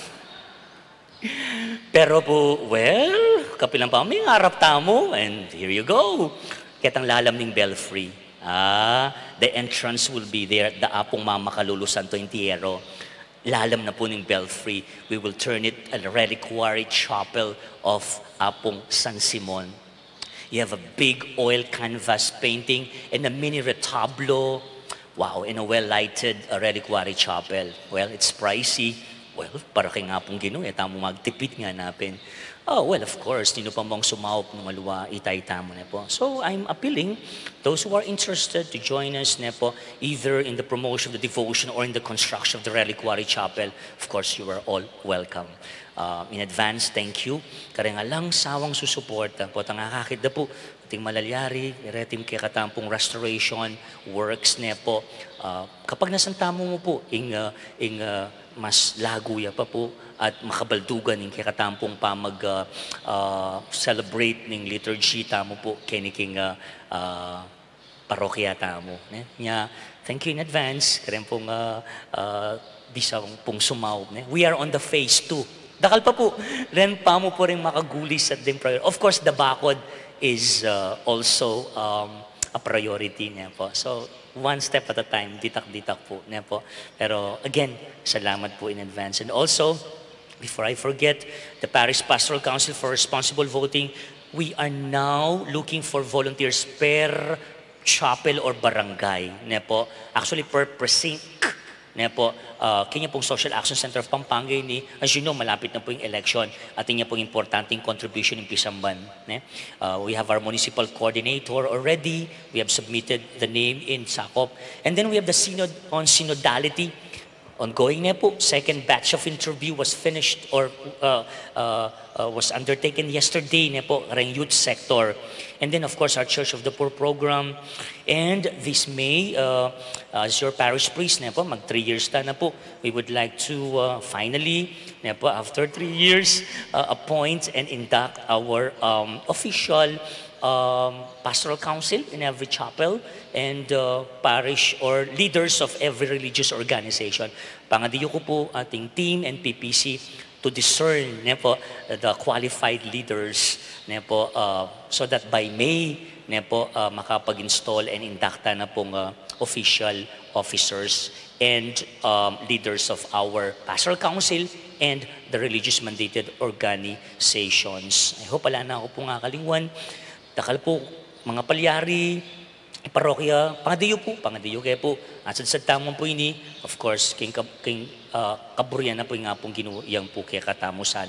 Pero po, well, kapilang pa, may ngarap tamo. And here you go. Kitang lalam ng belfry. Ah, the entrance will be there at the Apong Mama Kalulu Santo Entierro. Lalam na po ng belfry. We will turn it a reliquary chapel of Apong San Simon. You have a big oil canvas painting and a mini retablo. Wow, in a well-lighted uh, reliquary chapel. Well, it's pricey. Well, para kay nga pong Ginoo, eta mo magtipid nga napin. Oh, well, of course, nino pa mong sumawop ng maluwa, itay-ita mo na po. So, I'm appealing those who are interested to join us na po, either in the promotion of the devotion or in the construction of the reliquary chapel. Of course, you are all welcome. Uh, in advance, thank you. Kaya nga lang sawang susuporta po. Tangakakit na po, ating malalyari, iretim kaya katampong restoration, works na po. Uh, kapag nasantamo mo po, ing, uh, ing uh, mas laguya pa po at makabaldugan ng kaya katampong pa mag uh, uh, celebrate ng liturgy tamo po kiniking uh, uh, parokya tamo. Ne? Nya, thank you in advance. Kaya pong uh, uh, bisa pong sumaw. Ne? We are on the phase two. Dakal pa po, ren pa mo po rin makagulis at din prayer. Of course, the bakod is uh, also um, a priority niya po. So, one step at a time, ditak-ditak po niya po. Pero again, salamat po in advance. And also, before I forget, the Parish Pastoral Council for Responsible Voting, we are now looking for volunteers per chapel or barangay. Niya po. Actually, per precinct. Niya po, uh, kanya pong Social Action Center of Pampanga ni, as you know, malapit na po yung election at niya pong importanteng contribution ng Pisamban. Ne? Uh, we have our municipal coordinator already. We have submitted the name in Sakop. And then we have the synod on synodality. Ongoing na po. Second batch of interview was finished or uh, uh, uh, was undertaken yesterday na po, karang youth sector. And then, of course, our Church of the Poor program. And this May, uh, as your parish priest na po, mag three years ta na po, we would like to uh, finally, na po, after three years, uh, appoint and induct our um, official um, pastoral council in every chapel and uh, parish or leaders of every religious organization. Pangadiyo ko po ating team and P P C to discern ne po, the qualified leaders ne po, uh, so that by May ne po, uh, makapag-install and indakta na pong uh, official officers and um, leaders of our pastoral council and the religious mandated organizations. I hope wala na ako po nga kalingwan. Dakal po, mga palyari, parokya, pangadiyo po, pangadiyo kaya po. At sa tamang po ini, of course, king, king uh, kaburyan na po nga pong ginuyang po kaya katamo sanang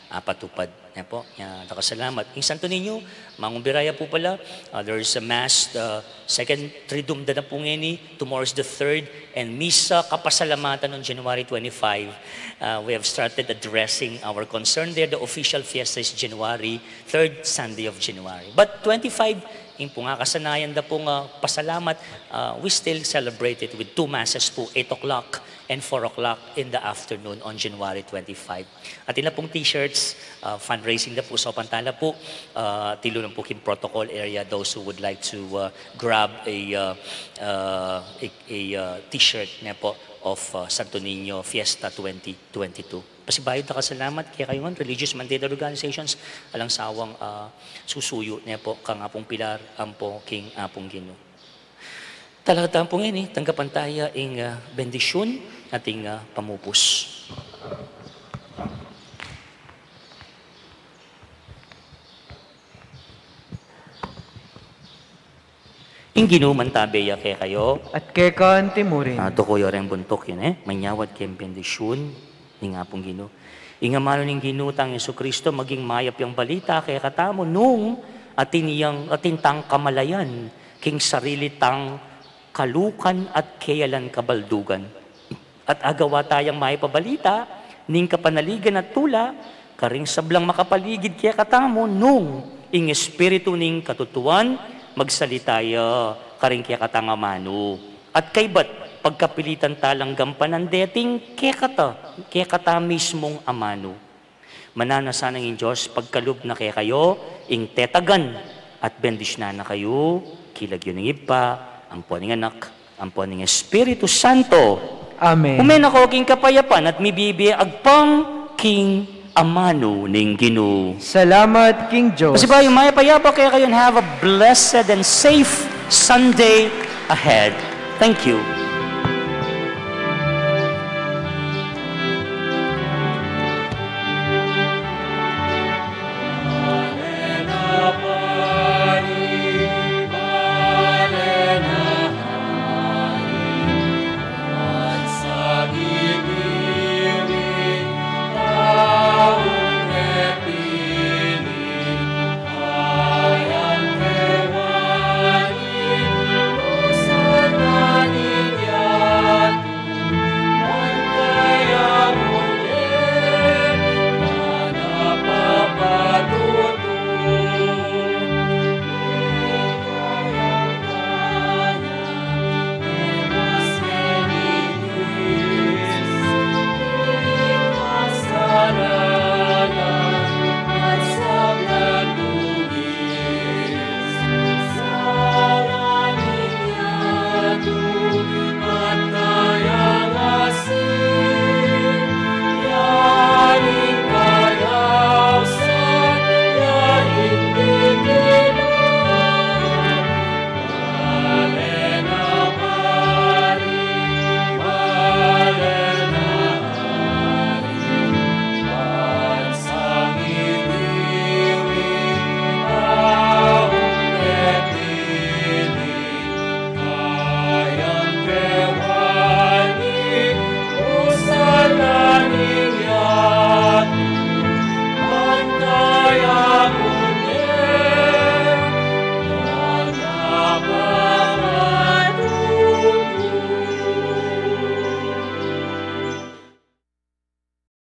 uh, patupad. Yan po, yan, nakasalamat. Yung Santo Niño, mangumbiraya po pala, uh, there's a Mass, the second Triduum da na po ngini, tomorrow is the third, and Misa Kapasalamatan on January twenty-fifth. Uh, we have started addressing our concern there. The official fiesta is January, third Sunday of January. But twenty-five, yung po nga kasanayan na pong uh, pasalamat, uh, we still celebrate it with two masses po, eight o'clock and four o'clock in the afternoon on January twenty-fifth. At ilan pong t-shirts, uh, fundraising na po sa Pantala po, uh, tilo ng po kin protocol area, those who would like to uh, grab a, uh, uh, a, a uh, t-shirt na po of uh, Santo Niño Fiesta twenty twenty-two. Pasibayod na kasalamat kaya kayo religious mandated organizations alang sawang uh, susuyo niya po kang apong pilar ampo king apong Ginoo. Talaga pong ini tanggapan tayo ing uh, bendisyon ating uh, pamupos. Ing Ginoo man tabeya kay kayo. At kay kan timurin. Ato ko yoreng buntok yun eh. Manyawad kay bendisyon ni nga pong Ginoo. Inga mano ning Ginoo tang Jesucristo maging mayap yung balita kay katamo nung atin iyang atin tang kamalayan king sarili tang kalukan at kayalan kabaldugan. At agawa tayang maipabalita ning kapanaligan at tula karing sablang makapaligid kaya katamo nung ing espiritu ning katutuan magsalitaya karing kaya katangamano. At kay bat pagkapilitan talang gampanan deting kaya kata, kaya kata mismong amano. Mananasan ng Diyos pagkalub na kaya kayo, ing tetagan at bendis na na kayo, kilag yun ng ipa, ang po ng anak, ang po ng Espiritu Santo. Amen. Umen ako king kapayapan at mibibi agpang king amano ning Ginoo. Salamat, King Diyos. Kasi ba yung maya payapa kaya kayo have a blessed and safe Sunday ahead. Thank you.